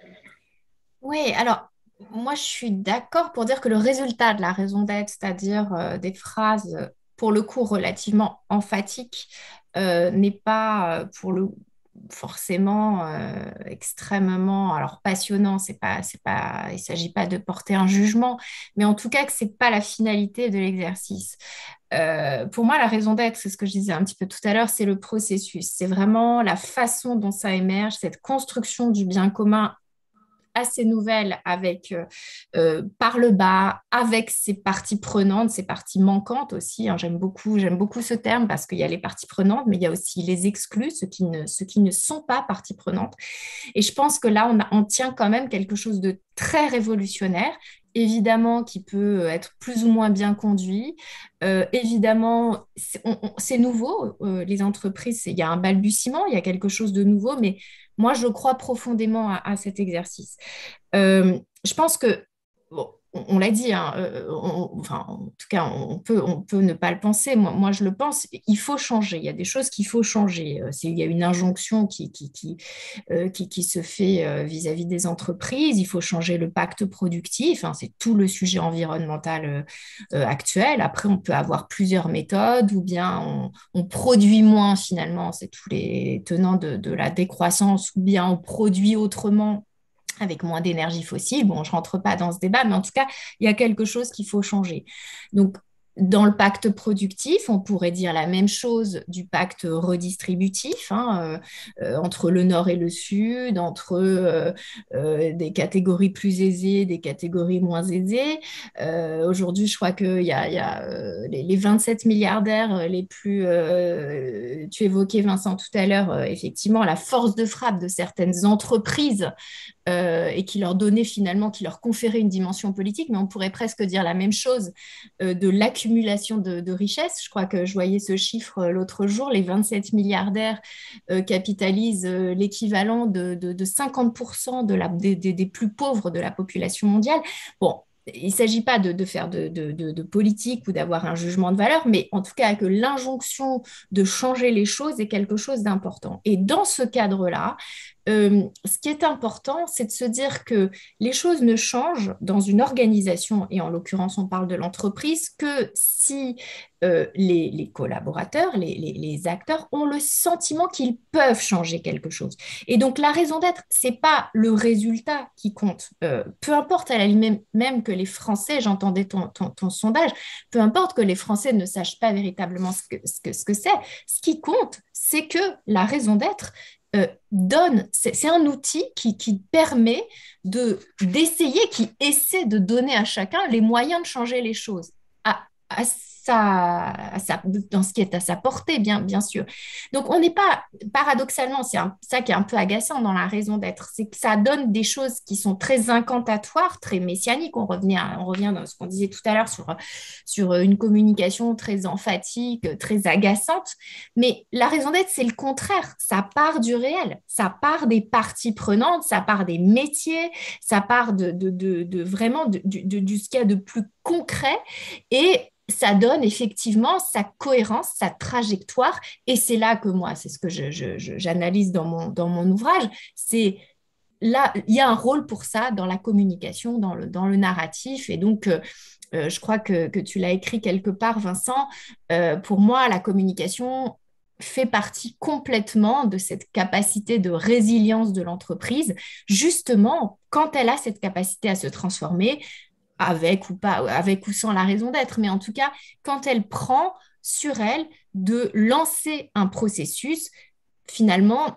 Oui, alors moi je suis d'accord pour dire que le résultat de la raison d'être, c'est-à-dire euh, des phrases euh, pour le coup relativement emphatiques, euh, n'est pas euh, pour le forcément euh, extrêmement alors passionnant. C'est pas, c'est pas, il ne s'agit pas de porter un jugement, mais en tout cas que c'est pas la finalité de l'exercice. Euh, pour moi, la raison d'être, c'est ce que je disais un petit peu tout à l'heure, c'est le processus. C'est vraiment la façon dont ça émerge, cette construction du bien commun assez nouvelle avec euh, euh, par le bas, avec ses parties prenantes, ses parties manquantes aussi. Hein. J'aime beaucoup, j'aime beaucoup ce terme parce qu'il y a les parties prenantes, mais il y a aussi les exclus, ceux qui ne, ceux qui ne sont pas parties prenantes. Et je pense que là, on, a, on tient quand même quelque chose de très révolutionnaire, évidemment qui peut être plus ou moins bien conduit. Euh, évidemment, c'est, on, on, c'est nouveau. Euh, les entreprises, il y a un balbutiement, il y a quelque chose de nouveau, mais moi, je crois profondément à, à cet exercice. Euh, je pense que, bon, on, on l'a dit, hein, euh, on, enfin, en tout cas, on peut, on peut ne pas le penser. Moi, moi, je le pense. Il faut changer. Il y a des choses qu'il faut changer. C'est, il y a une injonction qui, qui, qui, euh, qui, qui se fait euh, vis-à-vis des entreprises. Il faut changer le pacte productif. Hein, c'est tout le sujet environnemental euh, euh, actuel. Après, on peut avoir plusieurs méthodes ou bien on, on produit moins finalement. C'est tous les tenants de, de la décroissance ou bien on produit autrement avec moins d'énergie fossile. Bon, je ne rentre pas dans ce débat, mais en tout cas, il y a quelque chose qu'il faut changer. Donc, dans le pacte productif, on pourrait dire la même chose du pacte redistributif, hein, euh, euh, entre le nord et le sud, entre euh, euh, des catégories plus aisées, des catégories moins aisées. Euh, aujourd'hui, je crois qu'il y a, il y a euh, les, les vingt-sept milliardaires les plus... Euh, tu évoquais, Vincent, tout à l'heure, euh, effectivement, la force de frappe de certaines entreprises euh, et qui leur donnait finalement, qui leur conférait une dimension politique, mais on pourrait presque dire la même chose euh, de l'accumulation de, de richesses. Je crois que je voyais ce chiffre euh, l'autre jour, les vingt-sept milliardaires euh, capitalisent euh, l'équivalent de, de, de cinquante pour cent de la, des, des, des plus pauvres de la population mondiale. Bon, il ne s'agit pas de, de faire de, de, de, de politique ou d'avoir un jugement de valeur, mais en tout cas que l'injonction de changer les choses est quelque chose d'important. Et dans ce cadre-là, euh, ce qui est important, c'est de se dire que les choses ne changent dans une organisation, et en l'occurrence, on parle de l'entreprise, que si euh, les, les collaborateurs, les, les- les acteurs ont le sentiment qu'ils peuvent changer quelque chose. Et donc, la raison d'être, c'est pas le résultat qui compte. Euh, peu importe à la limite même que les Français, j'entendais ton, ton, ton sondage, peu importe que les Français ne sachent pas véritablement ce que, ce que, ce que c'est, ce qui compte, c'est que la raison d'être euh, donne, c'est c'est un outil qui, qui permet de, d'essayer, qui essaie de donner à chacun les moyens de changer les choses à, à sa, à sa- dans ce qui est à sa portée, bien, bien sûr. Donc, on n'est pas, paradoxalement, c'est un- ça qui est un peu agaçant dans la raison d'être, c'est que ça donne des choses qui sont très incantatoires, très messianiques. On revient, à- on revient dans ce qu'on disait tout à l'heure sur, sur une communication très emphatique, très agaçante. Mais la raison d'être, c'est le contraire. Ça part du réel, ça part des parties prenantes, ça part des métiers, ça part de, de, de, de vraiment de, de, de, de ce qu'il y a de plus concret et ça donne effectivement sa cohérence, sa trajectoire. Et c'est là que moi, c'est ce que je, je, je, j'analyse dans mon, dans mon ouvrage, c'est là, il y a un rôle pour ça dans la communication, dans le, dans le narratif. Et donc, euh, euh, je crois que, que tu l'as écrit quelque part, Vincent. Euh, pour moi, la communication fait partie complètement de cette capacité de résilience de l'entreprise, justement quand elle a cette capacité à se transformer, avec ou pas, avec ou sans la raison d'être, mais en tout cas, quand elle prend sur elle de lancer un processus finalement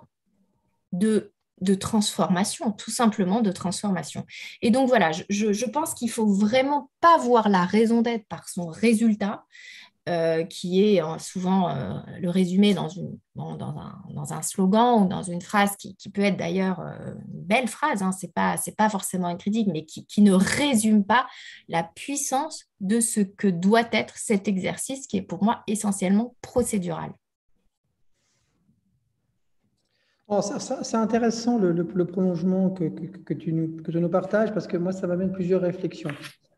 de, de transformation, tout simplement de transformation. Et donc voilà, je, je, je pense qu'il faut vraiment pas voir la raison d'être par son résultat, euh, qui est euh, souvent euh, le résumé dans, une, dans, dans, un, dans un slogan ou dans une phrase qui, qui peut être d'ailleurs euh, une belle phrase, hein, c'est pas, c'est pas forcément une critique, mais qui, qui ne résume pas la puissance de ce que doit être cet exercice qui est pour moi essentiellement procédural. Oh, ça- ça- c'est intéressant le, le- le prolongement que, que- que tu nous, que tu nous partages parce que moi, ça m'amène plusieurs réflexions.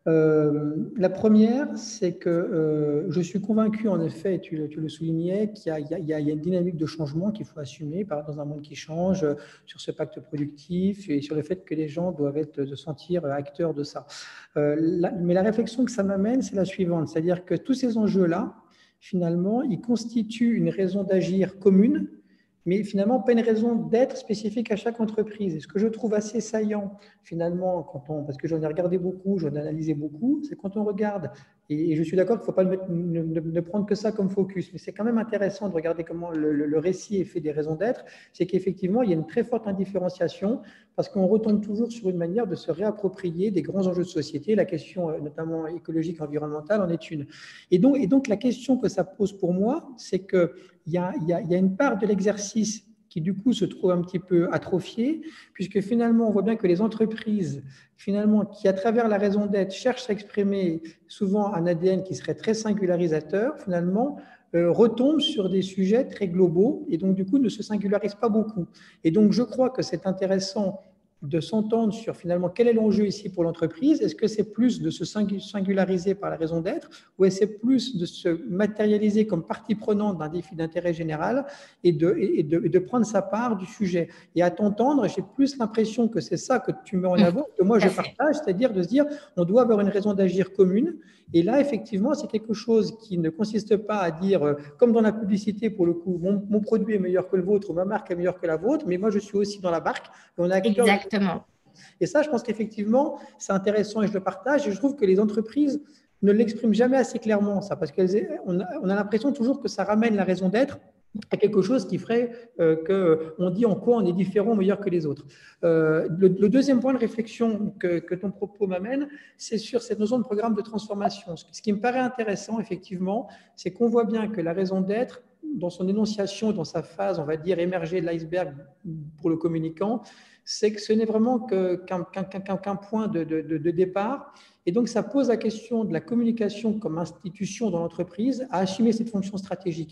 Euh, la première, c'est que euh, je suis convaincu, en effet, et tu, le tu le soulignais, qu'il y a, il y a- il y a une dynamique de changement qu'il faut assumer par- dans un monde qui change, euh, sur ce pacte productif et sur le fait que les gens doivent être, se sentir acteurs de ça. Euh, la- mais la réflexion que ça m'amène, c'est la suivante, c'est-à-dire que tous ces enjeux-là, finalement, ils constituent une raison d'agir commune, mais finalement pas une raison d'être spécifique à chaque entreprise. Et ce que je trouve assez saillant, finalement, quand on, parce que j'en ai regardé beaucoup, j'en ai analysé beaucoup, c'est quand on regarde, et, et je suis d'accord qu'il ne faut pas le mettre, ne, ne, ne, prendre que ça comme focus, mais c'est quand même intéressant de regarder comment le, le, le récit est fait des raisons d'être, c'est qu'effectivement, il y a une très forte indifférenciation, parce qu'on retombe toujours sur une manière de se réapproprier des grands enjeux de société, la question notamment écologique, environnementale en est une. Et donc, et donc la question que ça pose pour moi, c'est que il y, a, il, y a, il y a une part de l'exercice qui du coup se trouve un petit peu atrophiée, puisque finalement on voit bien que les entreprises, finalement, qui à travers la raison d'être cherchent à exprimer souvent un A D N qui serait très singularisateur, finalement euh, retombent sur des sujets très globaux et donc du coup ne se singularisent pas beaucoup. Et donc je crois que c'est intéressant de s'entendre sur finalement quel est l'enjeu ici pour l'entreprise. Est-ce que c'est plus de se singulariser par la raison d'être ou est-ce plus de se matérialiser comme partie prenante d'un défi d'intérêt général et de, et, de, et de prendre sa part du sujet. Et à t'entendre, j'ai plus l'impression que c'est ça que tu mets en Mmh, avant, que moi tout à je fait. partage, c'est-à-dire de se dire on doit avoir une raison d'agir commune. Et là, effectivement, c'est quelque chose qui ne consiste pas à dire, comme dans la publicité, pour le coup, mon, mon produit est meilleur que le vôtre ou ma marque est meilleure que la vôtre, mais moi je suis aussi dans la barque et on est acteur de. Exactement. Et ça, je pense qu'effectivement, c'est intéressant et je le partage. Et je trouve que les entreprises ne l'expriment jamais assez clairement, ça, parce qu'on a, on a l'impression toujours que ça ramène la raison d'être à quelque chose qui ferait euh, qu'on dit en quoi on est différent, meilleur que les autres. Euh, le, le, deuxième point de réflexion que, que ton propos m'amène, c'est sur cette notion de programme de transformation. Ce qui me paraît intéressant, effectivement, c'est qu'on voit bien que la raison d'être, dans son énonciation, dans sa phase, on va dire, émergée de l'iceberg pour le communicant, c'est que ce n'est vraiment qu'un qu'un, qu'un, qu'un point de, de, de départ. Et donc, ça pose la question de la communication comme institution dans l'entreprise à assumer cette fonction stratégique.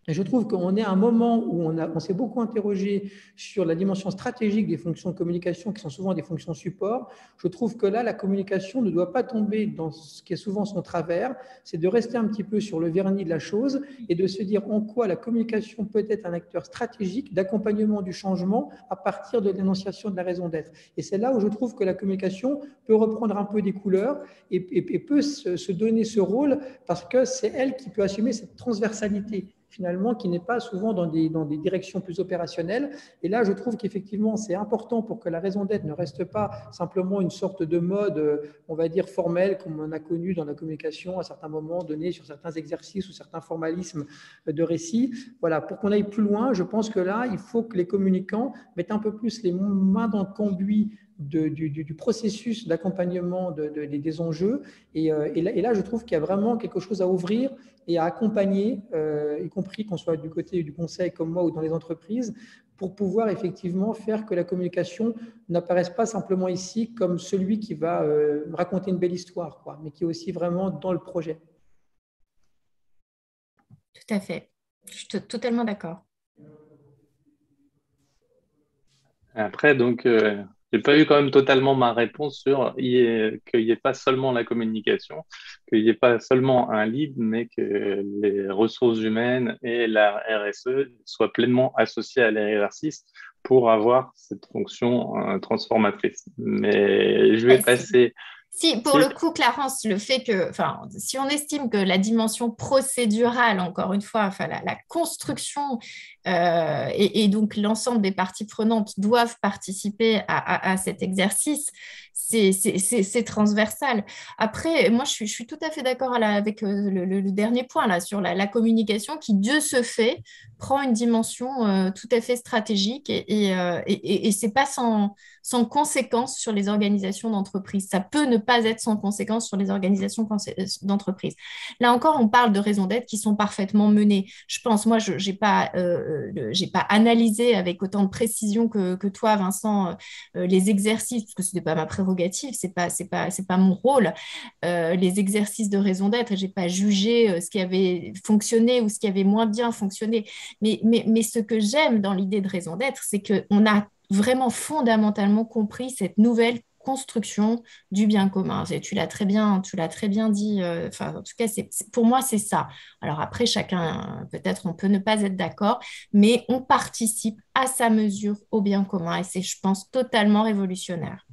Et je trouve qu'on est à un moment où on, a, on s'est beaucoup interrogé sur la dimension stratégique des fonctions de communication qui sont souvent des fonctions support. Je trouve que là, la communication ne doit pas tomber dans ce qui est souvent son travers, c'est de rester un petit peu sur le vernis de la chose et de se dire en quoi la communication peut être un acteur stratégique d'accompagnement du changement à partir de l'énonciation de la raison d'être. Et c'est là où je trouve que la communication peut reprendre un peu des couleurs et, et, et peut se, se donner ce rôle parce que c'est elle qui peut assumer cette transversalité finalement, qui n'est pas souvent dans des, dans des directions plus opérationnelles. Et là, je trouve qu'effectivement, c'est important pour que la raison d'être ne reste pas simplement une sorte de mode, on va dire, formel, comme on a connu dans la communication à certains moments donnés sur certains exercices ou certains formalismes de récit. Voilà, pour qu'on aille plus loin, je pense que là, il faut que les communicants mettent un peu plus les mains dans le conduit De, du, du processus d'accompagnement de, de, des enjeux. Et, et, là, et là, je trouve qu'il y a vraiment quelque chose à ouvrir et à accompagner, euh, y compris qu'on soit du côté du conseil comme moi ou dans les entreprises, pour pouvoir effectivement faire que la communication n'apparaisse pas simplement ici comme celui qui va euh, raconter une belle histoire, quoi, mais qui est aussi vraiment dans le projet. Tout à fait. Je suis totalement d'accord. Après, donc, euh, j'ai pas eu quand même totalement ma réponse sur y ait- qu'il n'y ait pas seulement la communication, qu'il n'y ait pas seulement un lead, mais que les ressources humaines et la R S E soient pleinement associées à l'exercice pour avoir cette fonction euh, transformatrice. Mais je vais Ouais, si. passer. Si, pour Si, le coup, Clarence, le fait que, enfin, si on estime que la dimension procédurale, encore une fois, enfin, la, la construction euh, et, et donc l'ensemble des parties prenantes doivent participer à, à- à cet exercice, c'est c'est- c'est- c'est transversal. Après, moi, je suis, je suis tout à fait d'accord à la- avec euh, le, le- le dernier point là, sur la, la communication qui, de ce fait, prend une dimension euh, tout à fait stratégique et, et, euh, et, et- et c'est pas sans sans conséquence sur les organisations d'entreprise. Ça peut ne pas être sans conséquence sur les organisations d'entreprise. Là encore, on parle de raisons d'être qui sont parfaitement menées. Je pense, moi, je n'ai pas, euh, j'ai pas analysé avec autant de précision que, que toi, Vincent, euh, les exercices, parce que ce n'est pas ma prérogative, ce n'est pas, c'est pas, c'est pas mon rôle, euh, les exercices de raison d'être. Je n'ai pas jugé euh, ce qui avait fonctionné ou ce qui avait moins bien fonctionné. Mais, mais, mais ce que j'aime dans l'idée de raison d'être, c'est qu'on a vraiment fondamentalement compris cette nouvelle construction du bien commun. Et tu l'as très bien, tu l'as très bien dit. euh, Enfin, en tout cas, c'est, c'est- pour moi, c'est ça. Alors après, chacun, peut-être, on peut ne pas être d'accord, mais on participe à sa mesure au bien commun. Et c'est, je pense, totalement révolutionnaire.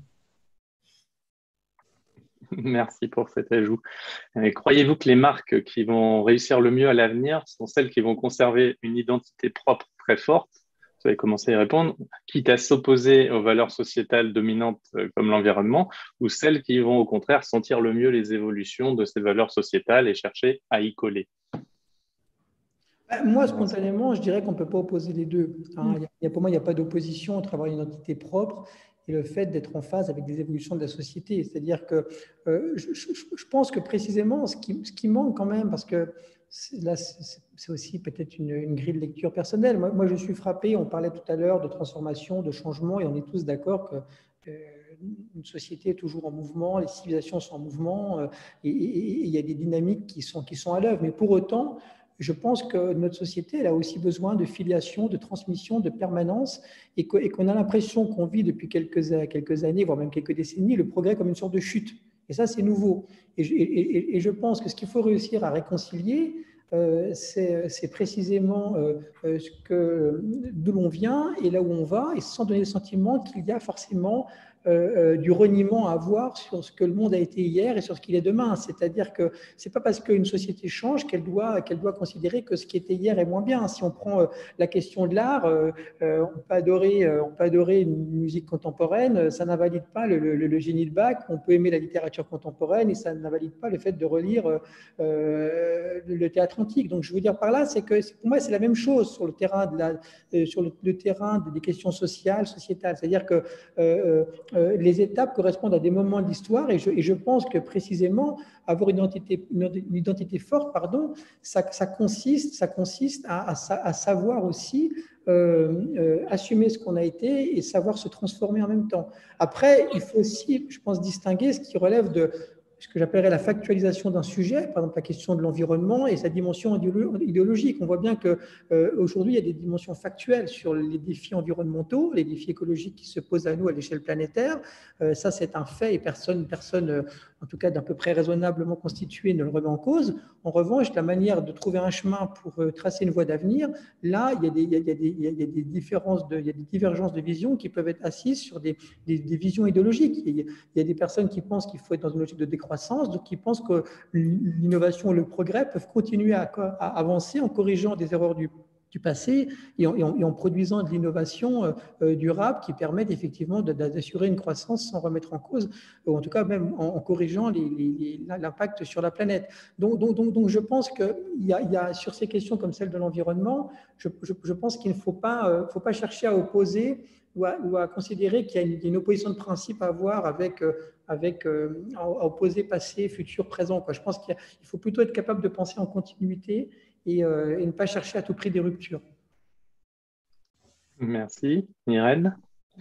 merci pour cet ajout. Et croyez-vous que les marques qui vont réussir le mieux à l'avenir sont celles qui vont conserver une identité propre très forte? Vous avez commencé à y répondre, quitte à s'opposer aux valeurs sociétales dominantes euh, comme l'environnement, ou celles qui vont au contraire sentir le mieux les évolutions de ces valeurs sociétales et chercher à y coller. Moi, spontanément, je dirais qu'on ne peut pas opposer les deux. Hein. Mm. Il y a, pour moi, il n'y a pas d'opposition entre avoir une identité propre et le fait d'être en phase avec des évolutions de la société. C'est-à-dire que euh, je, je, je, pense que précisément, ce qui, ce qui manque quand même, parce que là, c'est aussi peut-être une, une grille de lecture personnelle. Moi, moi, je suis frappé, on parlait tout à l'heure de transformation, de changement, et on est tous d'accord que euh, une société est toujours en mouvement, les civilisations sont en mouvement, euh, et, et, et il y a des dynamiques qui sont, qui sont à l'œuvre. Mais pour autant, je pense que notre société elle a aussi besoin de filiation, de transmission, de permanence, et qu'on a l'impression qu'on vit depuis quelques, quelques années, voire même quelques décennies, le progrès comme une sorte de chute. Et ça, c'est nouveau. Et je, et, et je, pense que ce qu'il faut réussir à réconcilier, euh, c'est précisément euh, ce que, d'où l'on vient et là où on va, et sans donner le sentiment qu'il y a forcément euh, du reniement à avoir sur ce que le monde a été hier et sur ce qu'il est demain. C'est-à-dire que c'est pas parce qu'une société change qu'elle doit, qu'elle doit considérer que ce qui était hier est moins bien. Si on prend euh, la question de l'art, euh, euh, on peut adorer, euh, on peut adorer une musique contemporaine, ça n'invalide pas le, le, le génie de Bach. On peut aimer la littérature contemporaine et ça n'invalide pas le fait de relire euh, le théâtre antique. Donc je veux dire par là, c'est que pour moi c'est la même chose sur le terrain de la, euh, sur le, le terrain des questions sociales, sociétales. C'est-à-dire que euh, euh, les étapes correspondent à des moments de l'histoire et je, et je pense que précisément avoir une identité, une identité forte, pardon, ça, ça consiste, ça consiste à, à, à savoir aussi euh, euh, assumer ce qu'on a été et savoir se transformer en même temps. Après, il faut aussi, je pense, distinguer ce qui relève de ce que j'appellerais la factualisation d'un sujet, par exemple la question de l'environnement et sa dimension idéologique. On voit bien qu'aujourd'hui, euh, il y a des dimensions factuelles sur les défis environnementaux, les défis écologiques qui se posent à nous à l'échelle planétaire. Euh, ça, c'est un fait et personne, personne euh, en tout cas d'à peu près raisonnablement constitué, ne le remet en cause. En revanche, la manière de trouver un chemin pour euh, tracer une voie d'avenir, là, il y a des, il y a, il y a des, il y a des différences, de, il y a des divergences de vision qui peuvent être assises sur des, des, des visions idéologiques. Il y a des personnes qui pensent qu'il faut être dans une logique de décroissance, d'autres qui pensent que l'innovation et le progrès peuvent continuer à, à avancer en corrigeant des erreurs du, du passé et en, et, en, et en produisant de l'innovation euh, durable qui permette effectivement d'assurer une croissance sans remettre en cause, ou en tout cas même en, en corrigeant l'impact sur la planète. Donc, donc, donc, donc je pense qu'il y, y a sur ces questions comme celle de l'environnement, je, je, je pense qu'il ne faut pas, euh, faut pas chercher à opposer ou à, ou à considérer qu'il y a une, une opposition de principe à avoir avec, euh, avec euh, à opposer passé, futur, présent, quoi. Je pense qu'il faut plutôt être capable de penser en continuité et, euh, et ne pas chercher à tout prix des ruptures. Merci. Irène?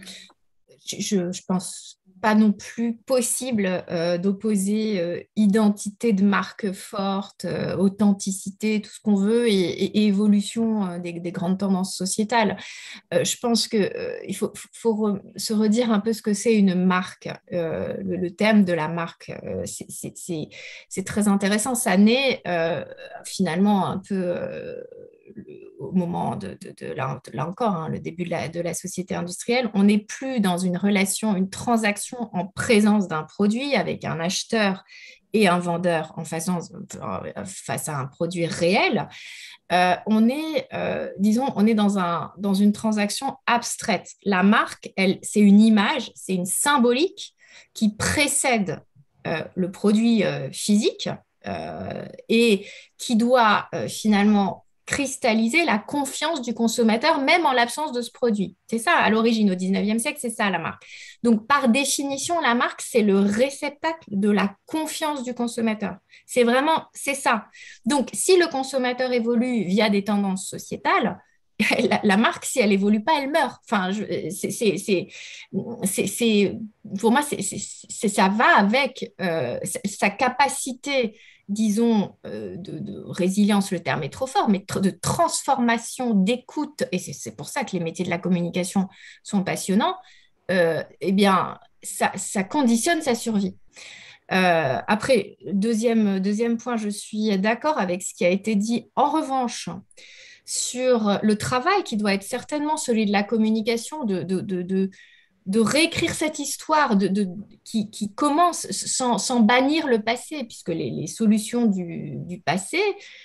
Je ne pense pas non plus possible euh, d'opposer euh, identité de marque forte, euh, authenticité, tout ce qu'on veut, et, et, et évolution euh, des, des grandes tendances sociétales. Euh, je pense qu'il euh, faut, faut re, se redire un peu ce que c'est une marque. Euh, le, le thème de la marque, euh, c'est très intéressant. Ça naît euh, finalement un peu... Euh, au moment de, de, de, là, de là encore, hein, le début de la, de la société industrielle, on n'est plus dans une relation, une transaction en présence d'un produit avec un acheteur et un vendeur en face, face à un produit réel. Euh, on est, euh, disons, on est dans, un, dans une transaction abstraite. La marque, elle, c'est une image, c'est une symbolique qui précède euh, le produit euh, physique euh, et qui doit euh, finalement cristalliser la confiance du consommateur, même en l'absence de ce produit. C'est ça, à l'origine, au dix-neuvième siècle, c'est ça la marque. Donc, par définition, la marque, c'est le réceptacle de la confiance du consommateur. C'est vraiment, c'est ça. Donc, si le consommateur évolue via des tendances sociétales, la, la marque, si elle évolue pas, elle meurt. Enfin, c'est, pour moi, c'est, c'est, ça va avec euh, sa capacité, disons, euh, de, de résilience, le terme est trop fort, mais de transformation, d'écoute, et c'est pour ça que les métiers de la communication sont passionnants, euh, eh bien, ça, ça conditionne sa survie. Euh, après, deuxième, deuxième point, je suis d'accord avec ce qui a été dit. En revanche, sur le travail qui doit être certainement celui de la communication, de, de, de, de de réécrire cette histoire de, de, qui, qui commence sans, sans bannir le passé, puisque les, les solutions du, du passé,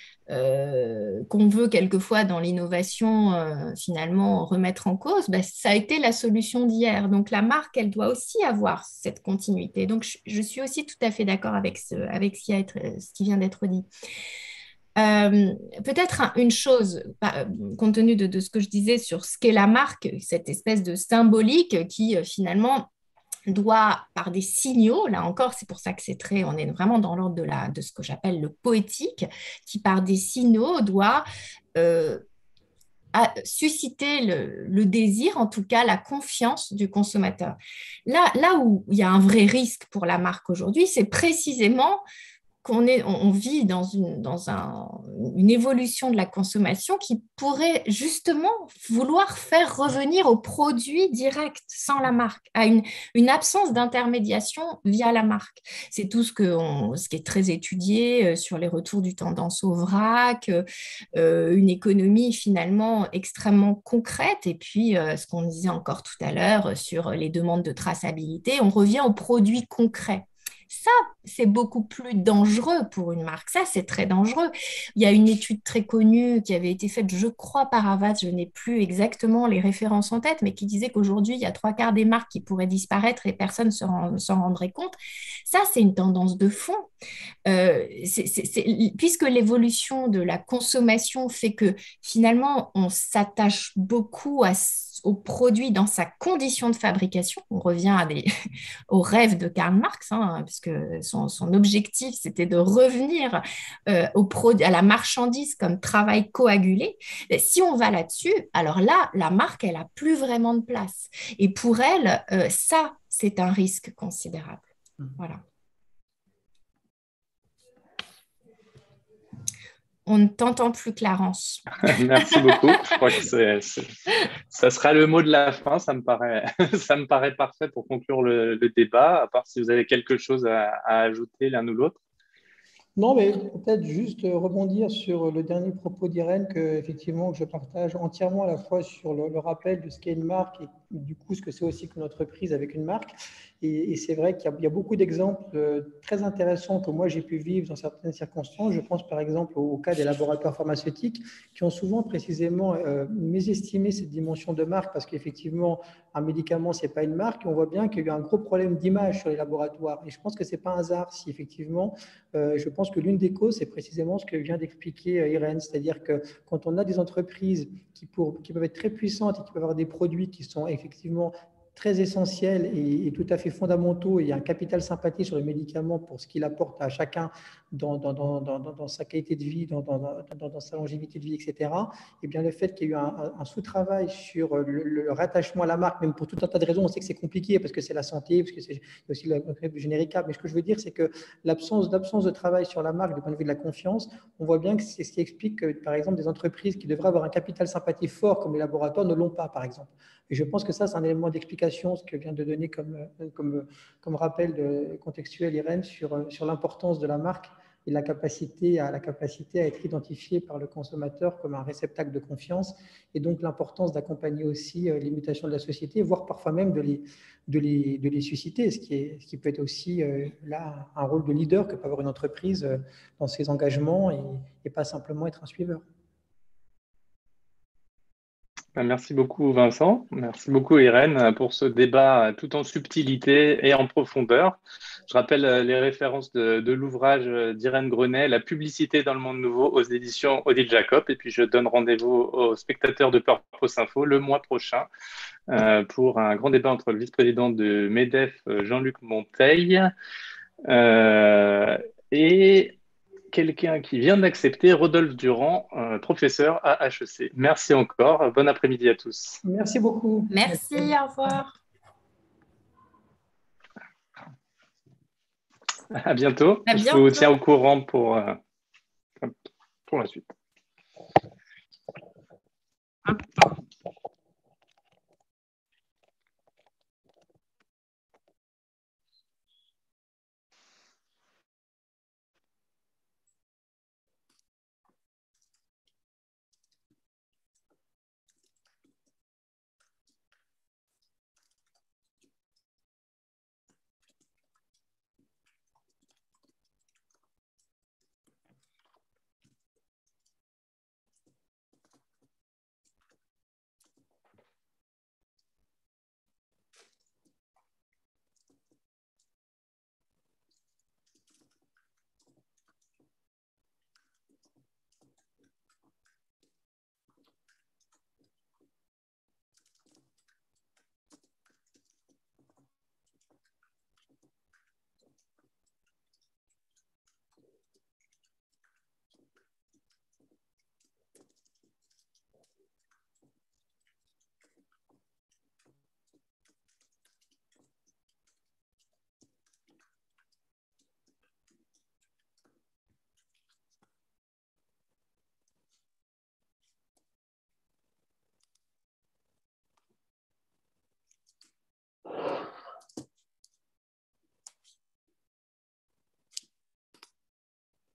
euh, qu'on veut quelquefois dans l'innovation euh, finalement remettre en cause, ben, ça a été la solution d'hier. Donc la marque, elle doit aussi avoir cette continuité. Donc je, je suis aussi tout à fait d'accord avec, ce, avec ce, qui a être, ce qui vient d'être dit. Euh, peut-être une chose, compte tenu de, de ce que je disais sur ce qu'est la marque, cette espèce de symbolique qui euh, finalement doit, par des signaux, là encore, c'est pour ça que c'est très, on est vraiment dans l'ordre de, la, de ce que j'appelle le poétique, qui par des signaux doit euh, à susciter le, le désir, en tout cas la confiance du consommateur. Là, là où il y a un vrai risque pour la marque aujourd'hui, c'est précisément qu'on est, on vit dans, une, dans un, une évolution de la consommation qui pourrait justement vouloir faire revenir au produit direct sans la marque, à une, une absence d'intermédiation via la marque. C'est tout ce, que on, ce qui est très étudié sur les retours du tendance au vrac, euh, une économie finalement extrêmement concrète, et puis euh, ce qu'on disait encore tout à l'heure sur les demandes de traçabilité, on revient au produit concret. Ça, c'est beaucoup plus dangereux pour une marque. Ça, c'est très dangereux. Il y a une étude très connue qui avait été faite, je crois, par Havas, je n'ai plus exactement les références en tête, mais qui disait qu'aujourd'hui, il y a trois quarts des marques qui pourraient disparaître et personne ne s'en rendrait compte. Ça, c'est une tendance de fond. Euh, c'est, c'est, c'est, puisque l'évolution de la consommation fait que finalement, on s'attache beaucoup à au produit dans sa condition de fabrication. On revient à des, au rêve de Karl Marx, hein, puisque son, son objectif, c'était de revenir euh, au produit, à la marchandise comme travail coagulé. Et si on va là-dessus, alors là, la marque, elle n'a plus vraiment de place. Et pour elle, euh, ça, c'est un risque considérable. Voilà. on ne t'entend plus, Clarence. Merci beaucoup. Je crois que c'est, c'est, ça sera le mot de la fin. Ça me paraît, ça me paraît parfait pour conclure le, le débat, à part si vous avez quelque chose à, à ajouter l'un ou l'autre. Non, mais peut-être juste rebondir sur le dernier propos d'Irène, que, effectivement, que je partage entièrement, à la fois sur le, le rappel de ce qu'est une marque et du coup ce que c'est aussi qu'une entreprise avec une marque. Et, et c'est vrai qu'il y a, il y a beaucoup d'exemples très intéressants que moi j'ai pu vivre dans certaines circonstances. Je pense par exemple au, au cas des laboratoires pharmaceutiques qui ont souvent précisément euh, mésestimé cette dimension de marque parce qu'effectivement, un médicament, ce n'est pas une marque. Et on voit bien qu'il y a eu un gros problème d'image sur les laboratoires. Et je pense que ce n'est pas un hasard si effectivement, euh, je pense que l'une des causes, c'est précisément ce que vient d'expliquer euh, Irène, c'est-à-dire que quand on a des entreprises qui, pour, qui peuvent être très puissantes et qui peuvent avoir des produits qui sont effectivement très essentiels et, et tout à fait fondamentaux, et il y a un capital sympathie sur le médicament pour ce qu'il apporte à chacun dans, dans, dans, dans, dans sa qualité de vie, dans, dans, dans, dans sa longévité de vie, et cetera. Et bien le fait qu'il y ait eu un, un sous-travail sur le, le rattachement à la marque, même pour tout un tas de raisons, on sait que c'est compliqué parce que c'est la santé, parce que c'est aussi le générique, mais ce que je veux dire, c'est que l'absence, l'absence de travail sur la marque du point de vue de la confiance, on voit bien que c'est ce qui explique que, par exemple, des entreprises qui devraient avoir un capital sympathie fort comme les laboratoires ne l'ont pas, par exemple. Et je pense que ça, c'est un élément d'explication, ce que vient de donner comme, comme, comme rappel de, contextuel Irène sur, sur l'importance de la marque et la capacité, à, la capacité à être identifié par le consommateur comme un réceptacle de confiance, et donc l'importance d'accompagner aussi les mutations de la société, voire parfois même de les, de les, de les susciter, ce qui, est, ce qui peut être aussi euh, là un rôle de leader que peut avoir une entreprise euh, dans ses engagements et, et pas simplement être un suiveur. Merci beaucoup Vincent, merci beaucoup Irène pour ce débat tout en subtilité et en profondeur. Je rappelle les références de, de l'ouvrage d'Irène Grenet, La publicité dans le monde nouveau aux éditions Odile Jacob, et puis je donne rendez-vous aux spectateurs de Purpose Info le mois prochain euh, pour un grand débat entre le vice-président de MEDEF Jean-Luc Monteil euh, et quelqu'un qui vient d'accepter, Rodolphe Durand, euh, professeur à H E C. Merci encore. Bon après-midi à tous. Merci beaucoup. Merci, au revoir. À bientôt. À Je bientôt. vous tiens au courant pour, euh, pour la suite. Hop.